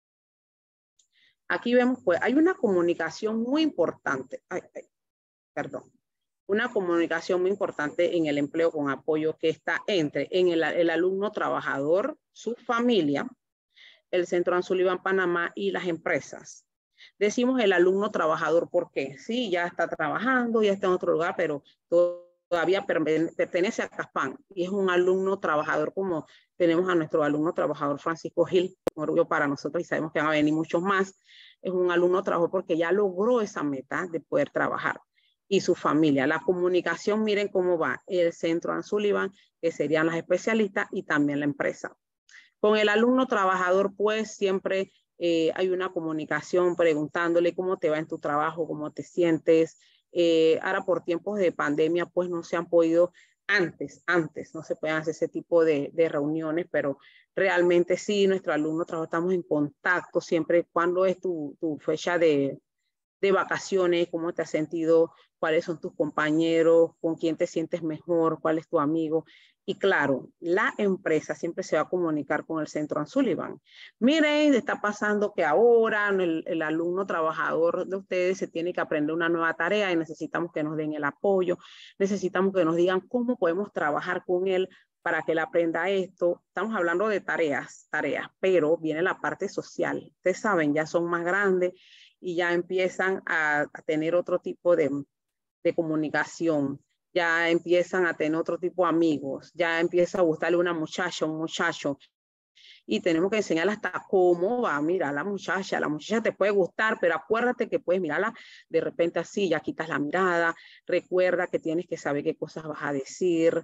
Aquí vemos, pues, hay una comunicación muy importante. Ay, ay, perdón. Una comunicación muy importante en el empleo con apoyo que está entre en el, el alumno trabajador, su familia, el Centro Ann Sullivan Panamá y las empresas. Decimos el alumno trabajador, ¿por qué? Sí, ya está trabajando, ya está en otro lugar, pero todavía pertenece a CASPAN y es un alumno trabajador como tenemos a nuestro alumno trabajador Francisco Gil, un orgullo para nosotros y sabemos que van a venir muchos más. Es un alumno trabajador porque ya logró esa meta de poder trabajar. Y su familia. La comunicación, miren cómo va el Centro Ann Sullivan, que serían las especialistas, y también la empresa. Con el alumno trabajador, pues siempre eh, hay una comunicación preguntándole cómo te va en tu trabajo, cómo te sientes. Eh, ahora por tiempos de pandemia, pues no se han podido, antes, antes, no se pueden hacer ese tipo de, de reuniones, pero realmente sí, nuestro alumno trabajador estamos en contacto siempre. ¿Cuándo es tu, tu fecha de... de vacaciones, cómo te has sentido, cuáles son tus compañeros, con quién te sientes mejor, cuál es tu amigo? Y claro, la empresa siempre se va a comunicar con el Centro Ann Sullivan. Miren, está pasando que ahora el, el alumno trabajador de ustedes se tiene que aprender una nueva tarea y necesitamos que nos den el apoyo, necesitamos que nos digan cómo podemos trabajar con él para que él aprenda esto. Estamos hablando de tareas, tareas, pero viene la parte social. Ustedes saben, ya son más grandes y ya empiezan a, a tener otro tipo de, de comunicación, ya empiezan a tener otro tipo de amigos, ya empieza a gustarle una muchacha, un muchacho, y tenemos que enseñarle hasta cómo va a mirar la muchacha. La muchacha te puede gustar, pero acuérdate que puedes mirarla de repente así, ya quitas la mirada, recuerda que tienes que saber qué cosas vas a decir.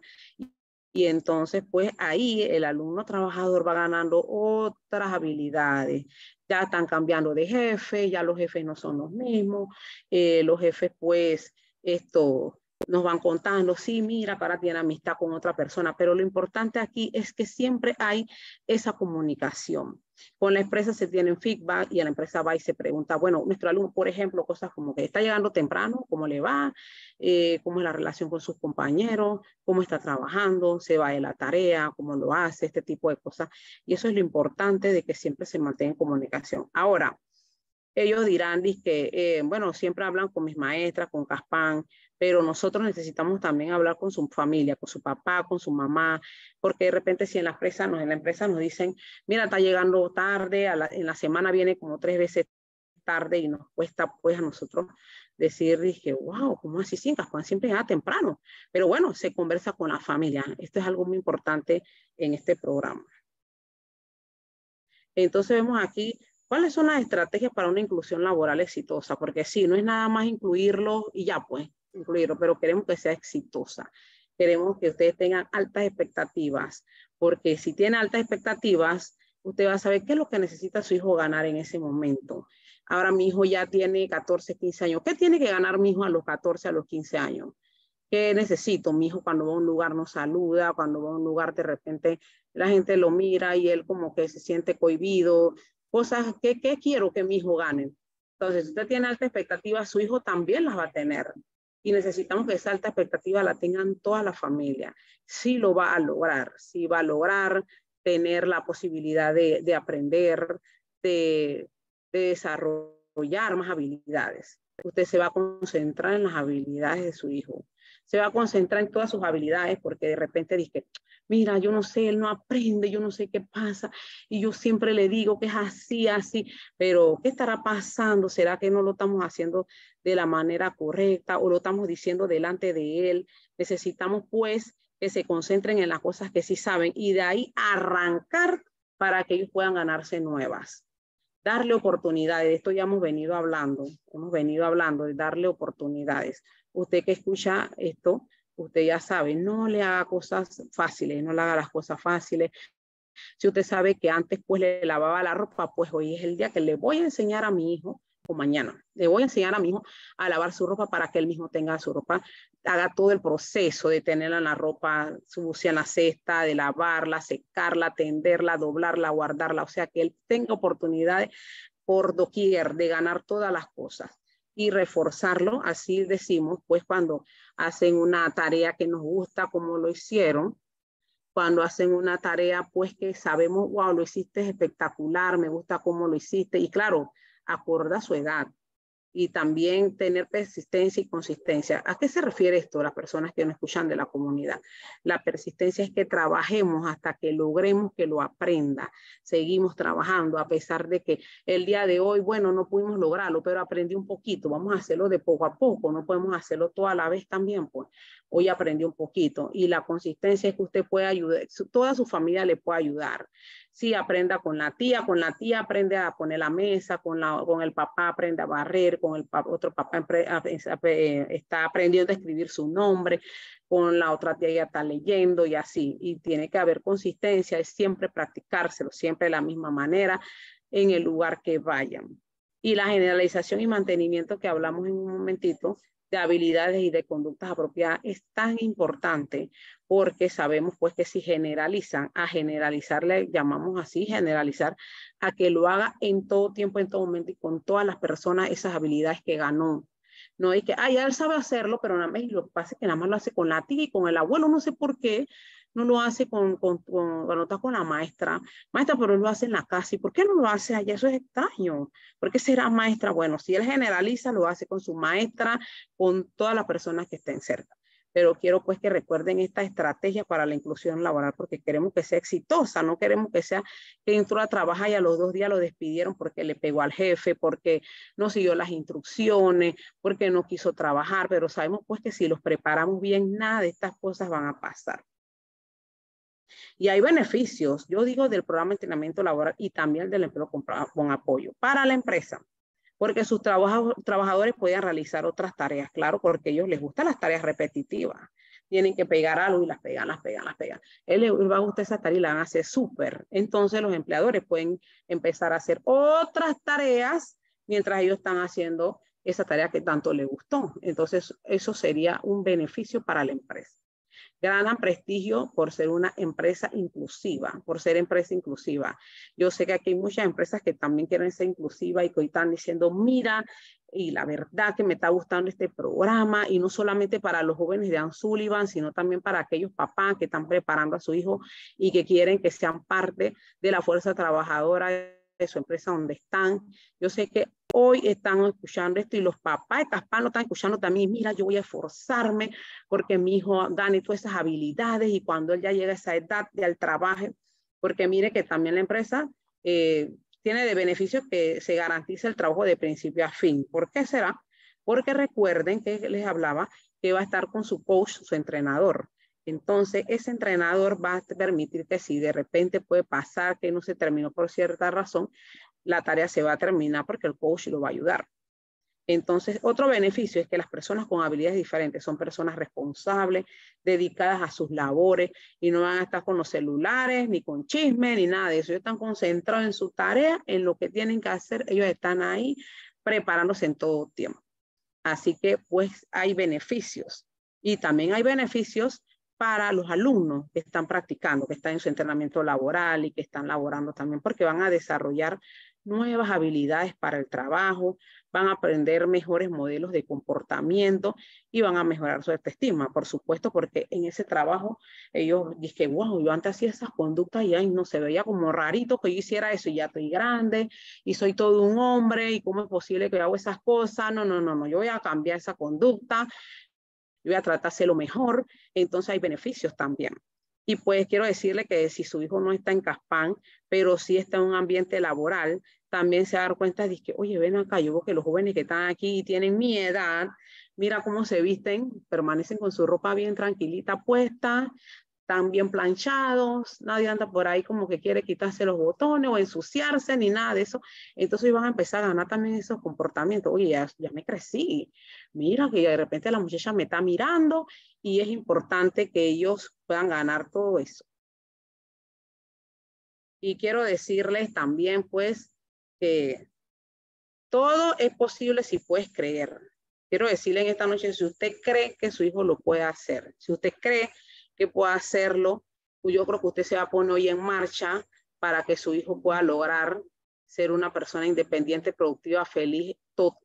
Y entonces, pues ahí el alumno trabajador va ganando otras habilidades. Ya están cambiando de jefe, ya los jefes no son los mismos. Eh, los jefes, pues, esto nos van contando, sí, mira, para tiene amistad con otra persona. Pero lo importante aquí es que siempre hay esa comunicación. Con la empresa se tienen feedback y a la empresa va y se pregunta, bueno, nuestro alumno, por ejemplo, cosas como que está llegando temprano, ¿cómo le va? Eh, ¿Cómo es la relación con sus compañeros? ¿Cómo está trabajando? ¿Se va de la tarea? ¿Cómo lo hace? Este tipo de cosas. Y eso es lo importante de que siempre se mantenga en comunicación. Ahora, ellos dirán que, eh, bueno, siempre hablan con mis maestras, con CASPAN, pero nosotros necesitamos también hablar con su familia, con su papá, con su mamá, porque de repente si en la empresa nos, en la empresa nos dicen, mira, está llegando tarde, a la, en la semana viene como tres veces tarde y nos cuesta pues a nosotros decir, dije, wow, ¿cómo así? Sí, CASPAN siempre llega temprano, pero bueno, se conversa con la familia. Esto es algo muy importante en este programa. Entonces vemos aquí, ¿cuáles son las estrategias para una inclusión laboral exitosa? Porque sí, no es nada más incluirlo y ya pues, incluirlo, pero queremos que sea exitosa. Queremos que ustedes tengan altas expectativas, porque si tienen altas expectativas, usted va a saber qué es lo que necesita su hijo ganar en ese momento. Ahora mi hijo ya tiene catorce, quince años. ¿Qué tiene que ganar mi hijo a los catorce, a los quince años? ¿Qué necesito? Mi hijo cuando va a un lugar no saluda, cuando va a un lugar de repente la gente lo mira y él como que se siente cohibido. Cosas que, que quiero que mi hijo gane. Entonces, si usted tiene alta expectativa, su hijo también las va a tener. Y necesitamos que esa alta expectativa la tengan toda la familia. Sí lo va a lograr, sí va a lograr tener la posibilidad de, de aprender, de, de desarrollar más habilidades. Usted se va a concentrar en las habilidades de su hijo. Se va a concentrar en todas sus habilidades porque de repente dice, mira, yo no sé, él no aprende, yo no sé qué pasa y yo siempre le digo que es así, así, pero ¿qué estará pasando? ¿Será que no lo estamos haciendo de la manera correcta o lo estamos diciendo delante de él? Necesitamos pues que se concentren en las cosas que sí saben y de ahí arrancar para que ellos puedan ganarse nuevas. Darle oportunidades, de esto ya hemos venido hablando, hemos venido hablando de darle oportunidades. Usted que escucha esto, usted ya sabe, no le haga cosas fáciles, no le haga las cosas fáciles. Si usted sabe que antes pues le lavaba la ropa, pues hoy es el día que le voy a enseñar a mi hijo o mañana. Le voy a enseñar a mi hijo a lavar su ropa para que él mismo tenga su ropa, haga todo el proceso de tenerla en la ropa sucia en la cesta, de lavarla, secarla, tenderla, doblarla, guardarla, o sea, que él tenga oportunidades por doquier de ganar todas las cosas y reforzarlo, así decimos, pues cuando hacen una tarea que nos gusta como lo hicieron, cuando hacen una tarea pues que sabemos, wow, lo hiciste espectacular, me gusta cómo lo hiciste, y claro, acorde a su edad. Y también tener persistencia y consistencia. ¿A qué se refiere esto? Las personas que nos escuchan de la comunidad. La persistencia es que trabajemos hasta que logremos que lo aprenda. Seguimos trabajando a pesar de que el día de hoy, bueno, no pudimos lograrlo, pero aprendí un poquito. Vamos a hacerlo de poco a poco. No podemos hacerlo toda la vez también, pues. Hoy aprendí un poquito. Y la consistencia es que usted puede ayudar, toda su familia le puede ayudar. Sí, aprenda con la tía, con la tía aprende a poner la mesa, con, la, con el papá aprende a barrer, con el papá, otro papá está aprendiendo a escribir su nombre, con la otra tía ya está leyendo y así. Y tiene que haber consistencia, es siempre practicárselo, siempre de la misma manera en el lugar que vayan. Y la generalización y mantenimiento que hablamos en un momentito, de habilidades y de conductas apropiadas es tan importante porque sabemos pues que si generalizan, a generalizar le llamamos así, generalizar a que lo haga en todo tiempo, en todo momento y con todas las personas esas habilidades que ganó. No es que, ah, ya él sabe hacerlo, pero nada más, y lo que pasa es que nada más lo hace con la tía y con el abuelo, no sé por qué, no lo hace con, con, con, cuando está con la maestra, maestra, pero él lo hace en la casa, ¿y por qué no lo hace allá? Eso es extraño, ¿por qué será maestra? Bueno, si él generaliza, lo hace con su maestra, con todas las personas que estén cerca. Pero quiero pues que recuerden esta estrategia para la inclusión laboral porque queremos que sea exitosa, no queremos que sea que entró a trabajar y a los dos días lo despidieron porque le pegó al jefe, porque no siguió las instrucciones, porque no quiso trabajar, pero sabemos pues que si los preparamos bien, nada de estas cosas van a pasar. Y hay beneficios, yo digo del programa de entrenamiento laboral y también del empleo con, con apoyo para la empresa. Porque sus trabajadores pueden realizar otras tareas, claro, porque a ellos les gustan las tareas repetitivas. Tienen que pegar algo y las pegan, las pegan, las pegan. Él les va a gustar esa tarea y la van a hacer súper. Entonces los empleadores pueden empezar a hacer otras tareas mientras ellos están haciendo esa tarea que tanto les gustó. Entonces eso sería un beneficio para la empresa. Ganan prestigio por ser una empresa inclusiva, por ser empresa inclusiva. Yo sé que aquí hay muchas empresas que también quieren ser inclusivas y que hoy están diciendo, mira, y la verdad que me está gustando este programa, y no solamente para los jóvenes de Ann Sullivan, sino también para aquellos papás que están preparando a su hijo y que quieren que sean parte de la fuerza trabajadora de su empresa donde están. Yo sé que hoy están escuchando esto y los papás de Caspán lo están escuchando también. Mira, yo voy a esforzarme porque mi hijo gane todas esas habilidades y cuando él ya llegue a esa edad ya él trabaje, porque mire que también la empresa eh, tiene de beneficio que se garantice el trabajo de principio a fin. ¿Por qué será? Porque recuerden que les hablaba que va a estar con su coach, su entrenador. Entonces, ese entrenador va a permitir que si de repente puede pasar que no se terminó por cierta razón, la tarea se va a terminar porque el coach lo va a ayudar. Entonces, otro beneficio es que las personas con habilidades diferentes son personas responsables, dedicadas a sus labores y no van a estar con los celulares, ni con chisme, ni nada de eso. Ellos están concentrados en su tarea, en lo que tienen que hacer. Ellos están ahí preparándose en todo tiempo. Así que, pues, hay beneficios. Y también hay beneficios para los alumnos que están practicando, que están en su entrenamiento laboral y que están laborando también, porque van a desarrollar nuevas habilidades para el trabajo, van a aprender mejores modelos de comportamiento y van a mejorar su autoestima, por supuesto, porque en ese trabajo ellos dicen, wow, yo antes hacía esas conductas y ay, no se veía como rarito que yo hiciera eso y ya estoy grande y soy todo un hombre y cómo es posible que yo hago esas cosas, no, no, no, no, yo voy a cambiar esa conducta. Yo voy a tratar de hacerlo mejor, entonces hay beneficios también. Y pues quiero decirle que si su hijo no está en Caspán, pero sí está en un ambiente laboral, también se va a dar cuenta de que, oye, ven acá, yo veo que los jóvenes que están aquí tienen mi edad, mira cómo se visten, permanecen con su ropa bien tranquilita puesta, están bien planchados, nadie anda por ahí como que quiere quitarse los botones o ensuciarse ni nada de eso. Entonces van a empezar a ganar también esos comportamientos. Oye, ya, ya me crecí, mira que de repente la muchacha me está mirando y es importante que ellos puedan ganar todo eso. Y quiero decirles también pues que Todo es posible si puedes creer. Quiero decirle en esta noche, si usted cree que su hijo lo puede hacer, si usted cree que puede hacerlo, pues yo creo que usted se va a poner hoy en marcha para que su hijo pueda lograr ser una persona independiente, productiva, feliz,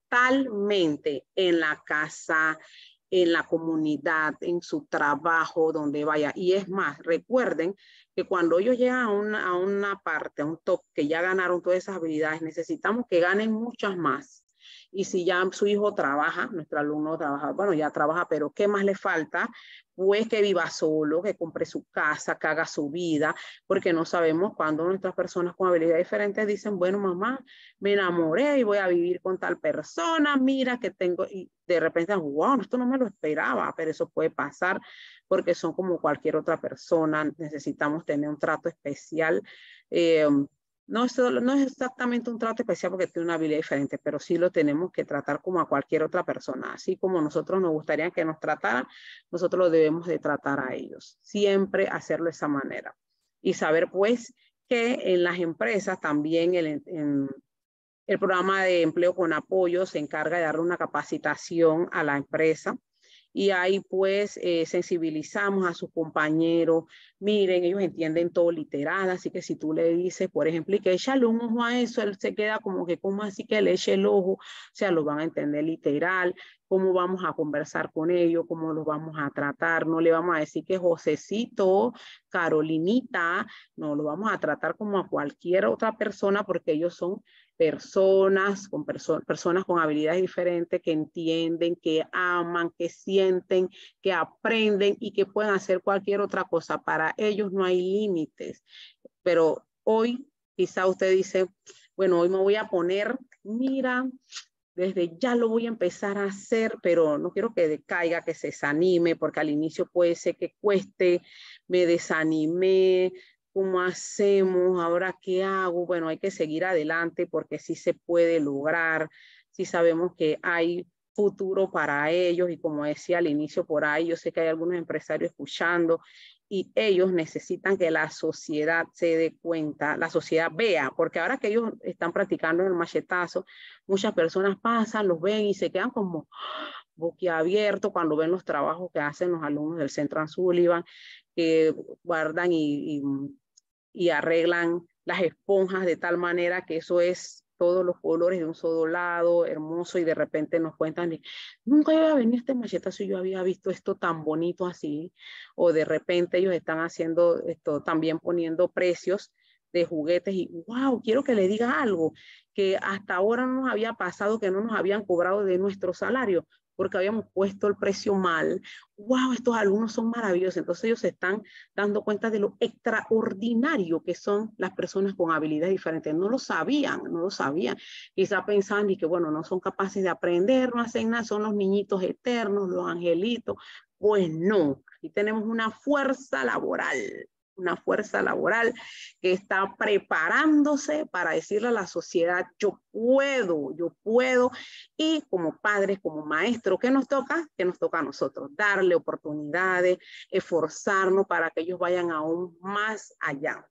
totalmente en la casa, en la comunidad, en su trabajo, donde vaya. Y es más, recuerden que cuando ellos llegan a una, a una parte, a un top, que ya ganaron todas esas habilidades, necesitamos que ganen muchas más. Y si ya su hijo trabaja, nuestro alumno trabaja, bueno, ya trabaja, pero ¿qué más le falta? Pues que viva solo, que compre su casa, que haga su vida, porque no sabemos cuándo nuestras personas con habilidades diferentes dicen, bueno, mamá, me enamoré y voy a vivir con tal persona, mira que tengo, y de repente, wow, esto no me lo esperaba, pero eso puede pasar porque son como cualquier otra persona, necesitamos tener un trato especial. Eh, No es, no es exactamente un trato especial porque tiene una habilidad diferente, pero sí lo tenemos que tratar como a cualquier otra persona. Así como nosotros nos gustaría que nos trataran, nosotros lo debemos de tratar a ellos. Siempre hacerlo de esa manera. Y saber pues que en las empresas también el, en, el programa de empleo con apoyo se encarga de darle una capacitación a la empresa. Y ahí pues eh, sensibilizamos a sus compañeros, miren, ellos entienden todo literal, así que si tú le dices, por ejemplo, y que échale un ojo a eso, él se queda como que, ¿cómo así que le eche el ojo? O sea, lo van a entender literal, cómo vamos a conversar con ellos, cómo los vamos a tratar, no le vamos a decir que Josecito, Carolinita, no, lo vamos a tratar como a cualquier otra persona porque ellos son personas con, perso personas con habilidades diferentes que entienden, que aman, que sienten, que aprenden y que pueden hacer cualquier otra cosa. Para ellos no hay límites. Pero hoy quizá usted dice, bueno, hoy me voy a poner, mira, desde ya lo voy a empezar a hacer, pero no quiero que decaiga, que se desanime, porque al inicio puede ser que cueste, me desanimé, ¿cómo hacemos? ¿Ahora qué hago? Bueno, hay que seguir adelante porque sí se puede lograr, sí sabemos que hay futuro para ellos y como decía al inicio por ahí, yo sé que hay algunos empresarios escuchando y ellos necesitan que la sociedad se dé cuenta, la sociedad vea, porque ahora que ellos están practicando el machetazo, muchas personas pasan, los ven y se quedan como boquiabiertos cuando ven los trabajos que hacen los alumnos del Centro Ann Sullivan, que guardan y, y, y arreglan las esponjas de tal manera que eso es todos los colores de un solo lado, hermoso, y de repente nos cuentan, nunca había venido este machetazo y yo había visto esto tan bonito así, o de repente ellos están haciendo esto, también poniendo precios de juguetes y wow, quiero que le diga algo, que hasta ahora no nos había pasado que no nos habían cobrado de nuestro salario, porque habíamos puesto el precio mal. Wow, estos alumnos son maravillosos. Entonces ellos se están dando cuenta de lo extraordinario que son las personas con habilidades diferentes. No lo sabían, no lo sabían. Quizá pensaban y que, bueno, no son capaces de aprender, no hacen nada, son los niñitos eternos, los angelitos. Pues no, aquí tenemos una fuerza laboral. Una fuerza laboral que está preparándose para decirle a la sociedad, yo puedo, yo puedo, y como padres, como maestros, ¿qué nos toca? ¿Qué nos toca a nosotros? Darle oportunidades, esforzarnos para que ellos vayan aún más allá.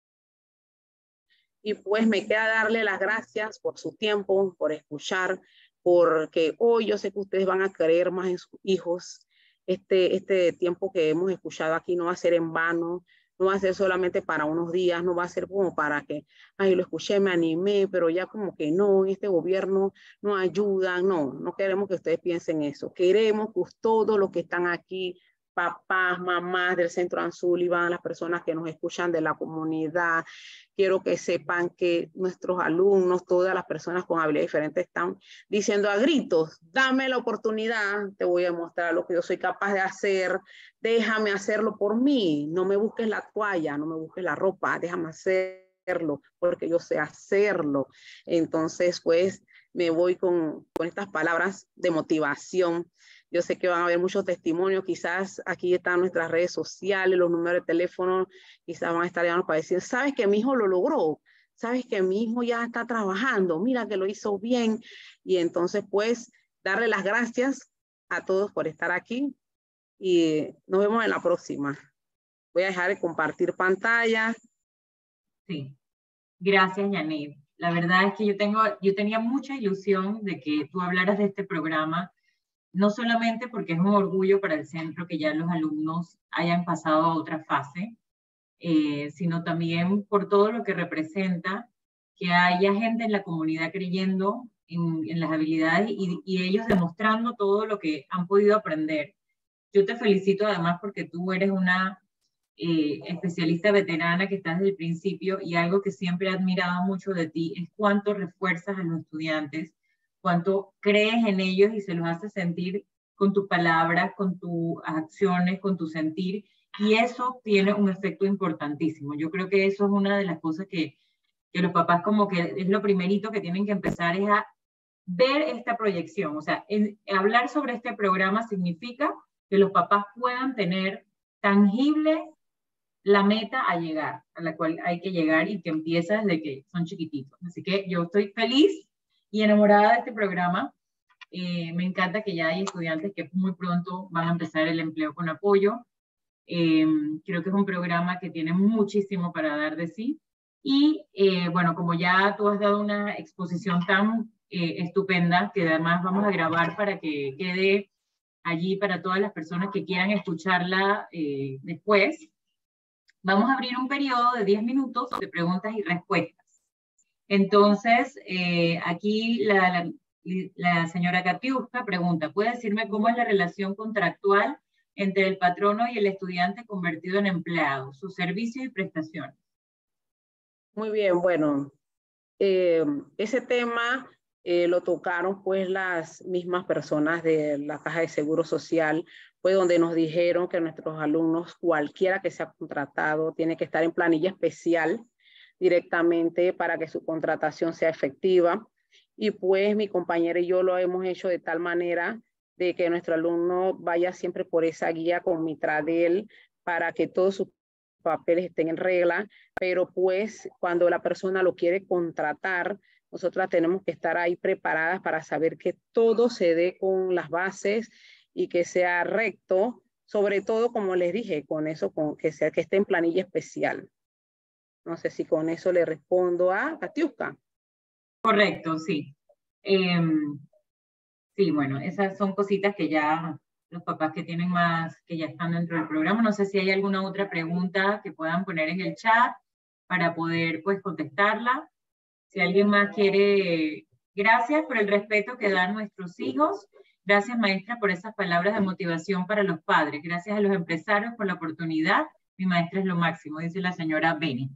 Y pues me queda darle las gracias por su tiempo, por escuchar, porque hoy yo sé que ustedes van a creer más en sus hijos. Este, este tiempo que hemos escuchado aquí no va a ser en vano, no va a ser solamente para unos días, no va a ser como para que, ay, lo escuché, me animé, pero ya como que no, este gobierno no ayuda, no, no queremos que ustedes piensen eso. Queremos que todos los que están aquí, papás, mamás del Centro Ann Sullivan, las personas que nos escuchan de la comunidad, quiero que sepan que nuestros alumnos, todas las personas con habilidades diferentes están diciendo a gritos, dame la oportunidad, te voy a mostrar lo que yo soy capaz de hacer, déjame hacerlo por mí, no me busques la toalla, no me busques la ropa, déjame hacerlo, porque yo sé hacerlo. Entonces, pues, me voy con, con estas palabras de motivación. Yo sé que van a haber muchos testimonios, quizás aquí están nuestras redes sociales, los números de teléfono, quizás van a estar llamando para decir, ¿sabes que mi hijo lo logró? ¿Sabes que mi hijo ya está trabajando? Mira que lo hizo bien. Y entonces, pues, darle las gracias a todos por estar aquí y nos vemos en la próxima. Voy a dejar de compartir pantalla. Sí, gracias, Yaneid. La verdad es que yo, tengo, yo tenía mucha ilusión de que tú hablaras de este programa, no solamente porque es un orgullo para el centro que ya los alumnos hayan pasado a otra fase, eh, sino también por todo lo que representa que haya gente en la comunidad creyendo en, en las habilidades y, y ellos demostrando todo lo que han podido aprender. Yo te felicito además porque tú eres una eh, especialista veterana que estás desde el principio, y algo que siempre he admirado mucho de ti es cuánto refuerzas a los estudiantes, cuánto crees en ellos y se los haces sentir con tus palabras, con tus acciones, con tu sentir, y eso tiene un efecto importantísimo. Yo creo que eso es una de las cosas que, que los papás como que es lo primerito que tienen que empezar es a ver esta proyección. O sea, en, hablar sobre este programa significa que los papás puedan tener tangible la meta a llegar, a la cual hay que llegar y que empieza desde que son chiquititos. Así que yo estoy feliz y enamorada de este programa. Eh, me encanta que ya hay estudiantes que muy pronto van a empezar el empleo con apoyo. Eh, creo que es un programa que tiene muchísimo para dar de sí. Y eh, bueno, como ya tú has dado una exposición tan eh, estupenda, que además vamos a grabar para que quede allí para todas las personas que quieran escucharla eh, después, vamos a abrir un periodo de diez minutos de preguntas y respuestas. Entonces, eh, aquí la, la, la señora Katiuska pregunta, ¿puede decirme cómo es la relación contractual entre el patrono y el estudiante convertido en empleado, sus servicios y prestaciones? Muy bien, bueno, eh, ese tema eh, lo tocaron pues las mismas personas de la Caja de Seguro Social, fue donde nos dijeron que nuestros alumnos, cualquiera que sea contratado, tiene que estar en planilla especial directamente para que su contratación sea efectiva. Y pues mi compañera y yo lo hemos hecho de tal manera de que nuestro alumno vaya siempre por esa guía con Mitradel para que todos sus papeles estén en regla, pero pues cuando la persona lo quiere contratar, nosotras tenemos que estar ahí preparadas para saber que todo se dé con las bases y que sea recto, sobre todo, como les dije, con eso, con que sea que esté en planilla especial. No sé si con eso le respondo a Katiuska. Correcto, sí. Eh, sí, bueno, esas son cositas que ya los papás que tienen más, que ya están dentro del programa. No sé si hay alguna otra pregunta que puedan poner en el chat para poder pues contestarla. Si alguien más quiere, gracias por el respeto que dan nuestros hijos. Gracias, maestra, por esas palabras de motivación para los padres. Gracias a los empresarios por la oportunidad. Mi maestra es lo máximo, dice la señora Beni.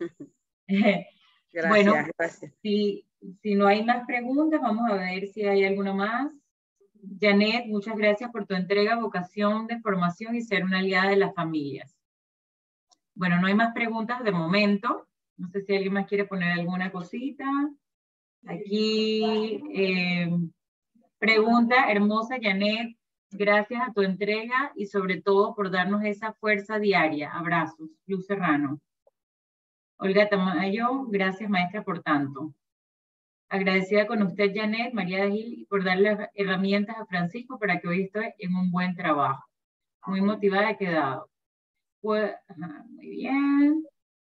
Gracias, bueno, gracias. Si, si no hay más preguntas, vamos a ver si hay alguna más. Janet, muchas gracias por tu entrega, vocación de formación y ser una aliada de las familias. Bueno, no hay más preguntas de momento. No sé si alguien más quiere poner alguna cosita. Aquí, eh, pregunta, hermosa Janet, gracias a tu entrega y sobre todo por darnos esa fuerza diaria. Abrazos, Luz Serrano. Olga Tamayo, gracias maestra por tanto. Agradecida con usted, Janet, María de Gil, por darle herramientas a Francisco para que hoy esté en un buen trabajo. Muy motivada he quedado. Pues, ajá, muy bien.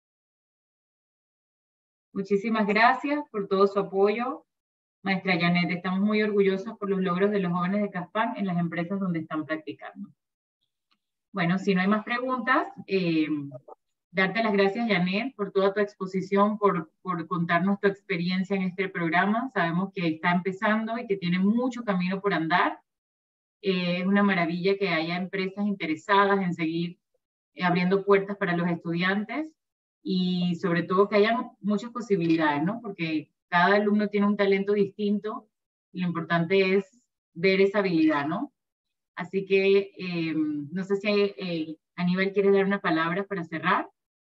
Muchísimas gracias por todo su apoyo, maestra Janet. Estamos muy orgullosos por los logros de los jóvenes de Caspán en las empresas donde están practicando. Bueno, si no hay más preguntas, eh, darte las gracias, Janet, por toda tu exposición, por, por contarnos tu experiencia en este programa. Sabemos que está empezando y que tiene mucho camino por andar. Eh, es una maravilla que haya empresas interesadas en seguir eh, abriendo puertas para los estudiantes y sobre todo que haya muchas posibilidades, ¿no? Porque cada alumno tiene un talento distinto y lo importante es ver esa habilidad, ¿no? Así que eh, no sé si eh, Aníbal quiere dar una palabra para cerrar.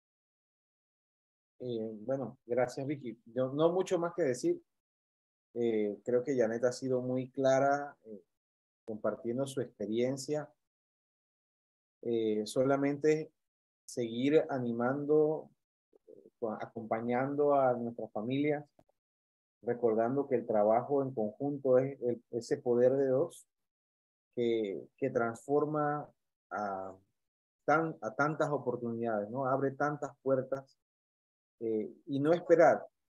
Eh, bueno, gracias Vicky. Yo no mucho más que decir. Eh, creo que Janet ha sido muy clara eh, compartiendo su experiencia. Eh, solamente seguir animando, eh, acompañando a nuestras familias, recordando que el trabajo en conjunto es el, ese poder de dos que, que transforma a, tan, a tantas oportunidades, ¿no? Abre tantas puertas. Eh, y no esperar,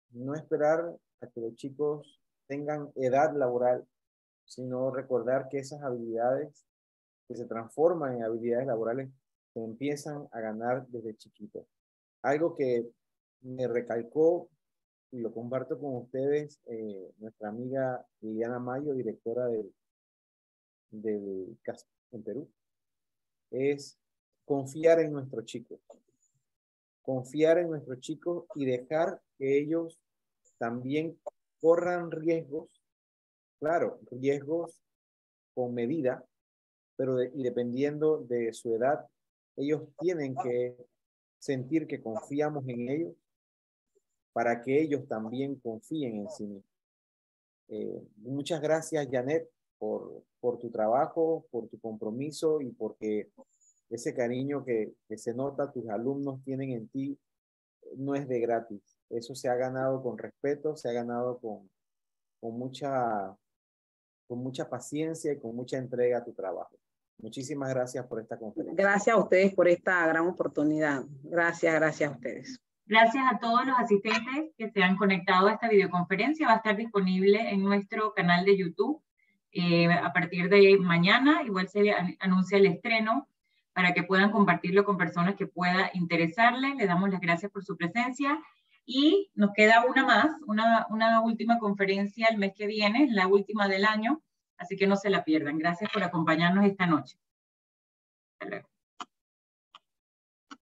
no esperar a que los chicos tengan edad laboral, sino recordar que esas habilidades que se transforman en habilidades laborales se empiezan a ganar desde chiquitos. Algo que me recalcó y lo comparto con ustedes, eh, nuestra amiga Liliana Mayo, directora del, del C A S en Perú, es confiar en nuestros chicos. Confiar en nuestros chicos y dejar que ellos también corran riesgos, claro, riesgos con medida, pero de, y dependiendo de su edad, ellos tienen que sentir que confiamos en ellos para que ellos también confíen en sí mismos. Eh, muchas gracias, Janet, por, por tu trabajo, por tu compromiso y porque ese cariño que, que se nota tus alumnos tienen en ti no es de gratis. Eso se ha ganado con respeto, se ha ganado con, con, mucha, con mucha paciencia y con mucha entrega a tu trabajo. Muchísimas gracias por esta conferencia. Gracias a ustedes por esta gran oportunidad. Gracias, gracias a ustedes. Gracias a todos los asistentes que se han conectado a esta videoconferencia. Va a estar disponible en nuestro canal de YouTube eh, a partir de mañana. Igual se anuncia el estreno para que puedan compartirlo con personas que pueda interesarles. Le damos las gracias por su presencia. Y nos queda una más, una, una última conferencia el mes que viene, la última del año. Así que no se la pierdan. Gracias por acompañarnos esta noche. Hasta luego.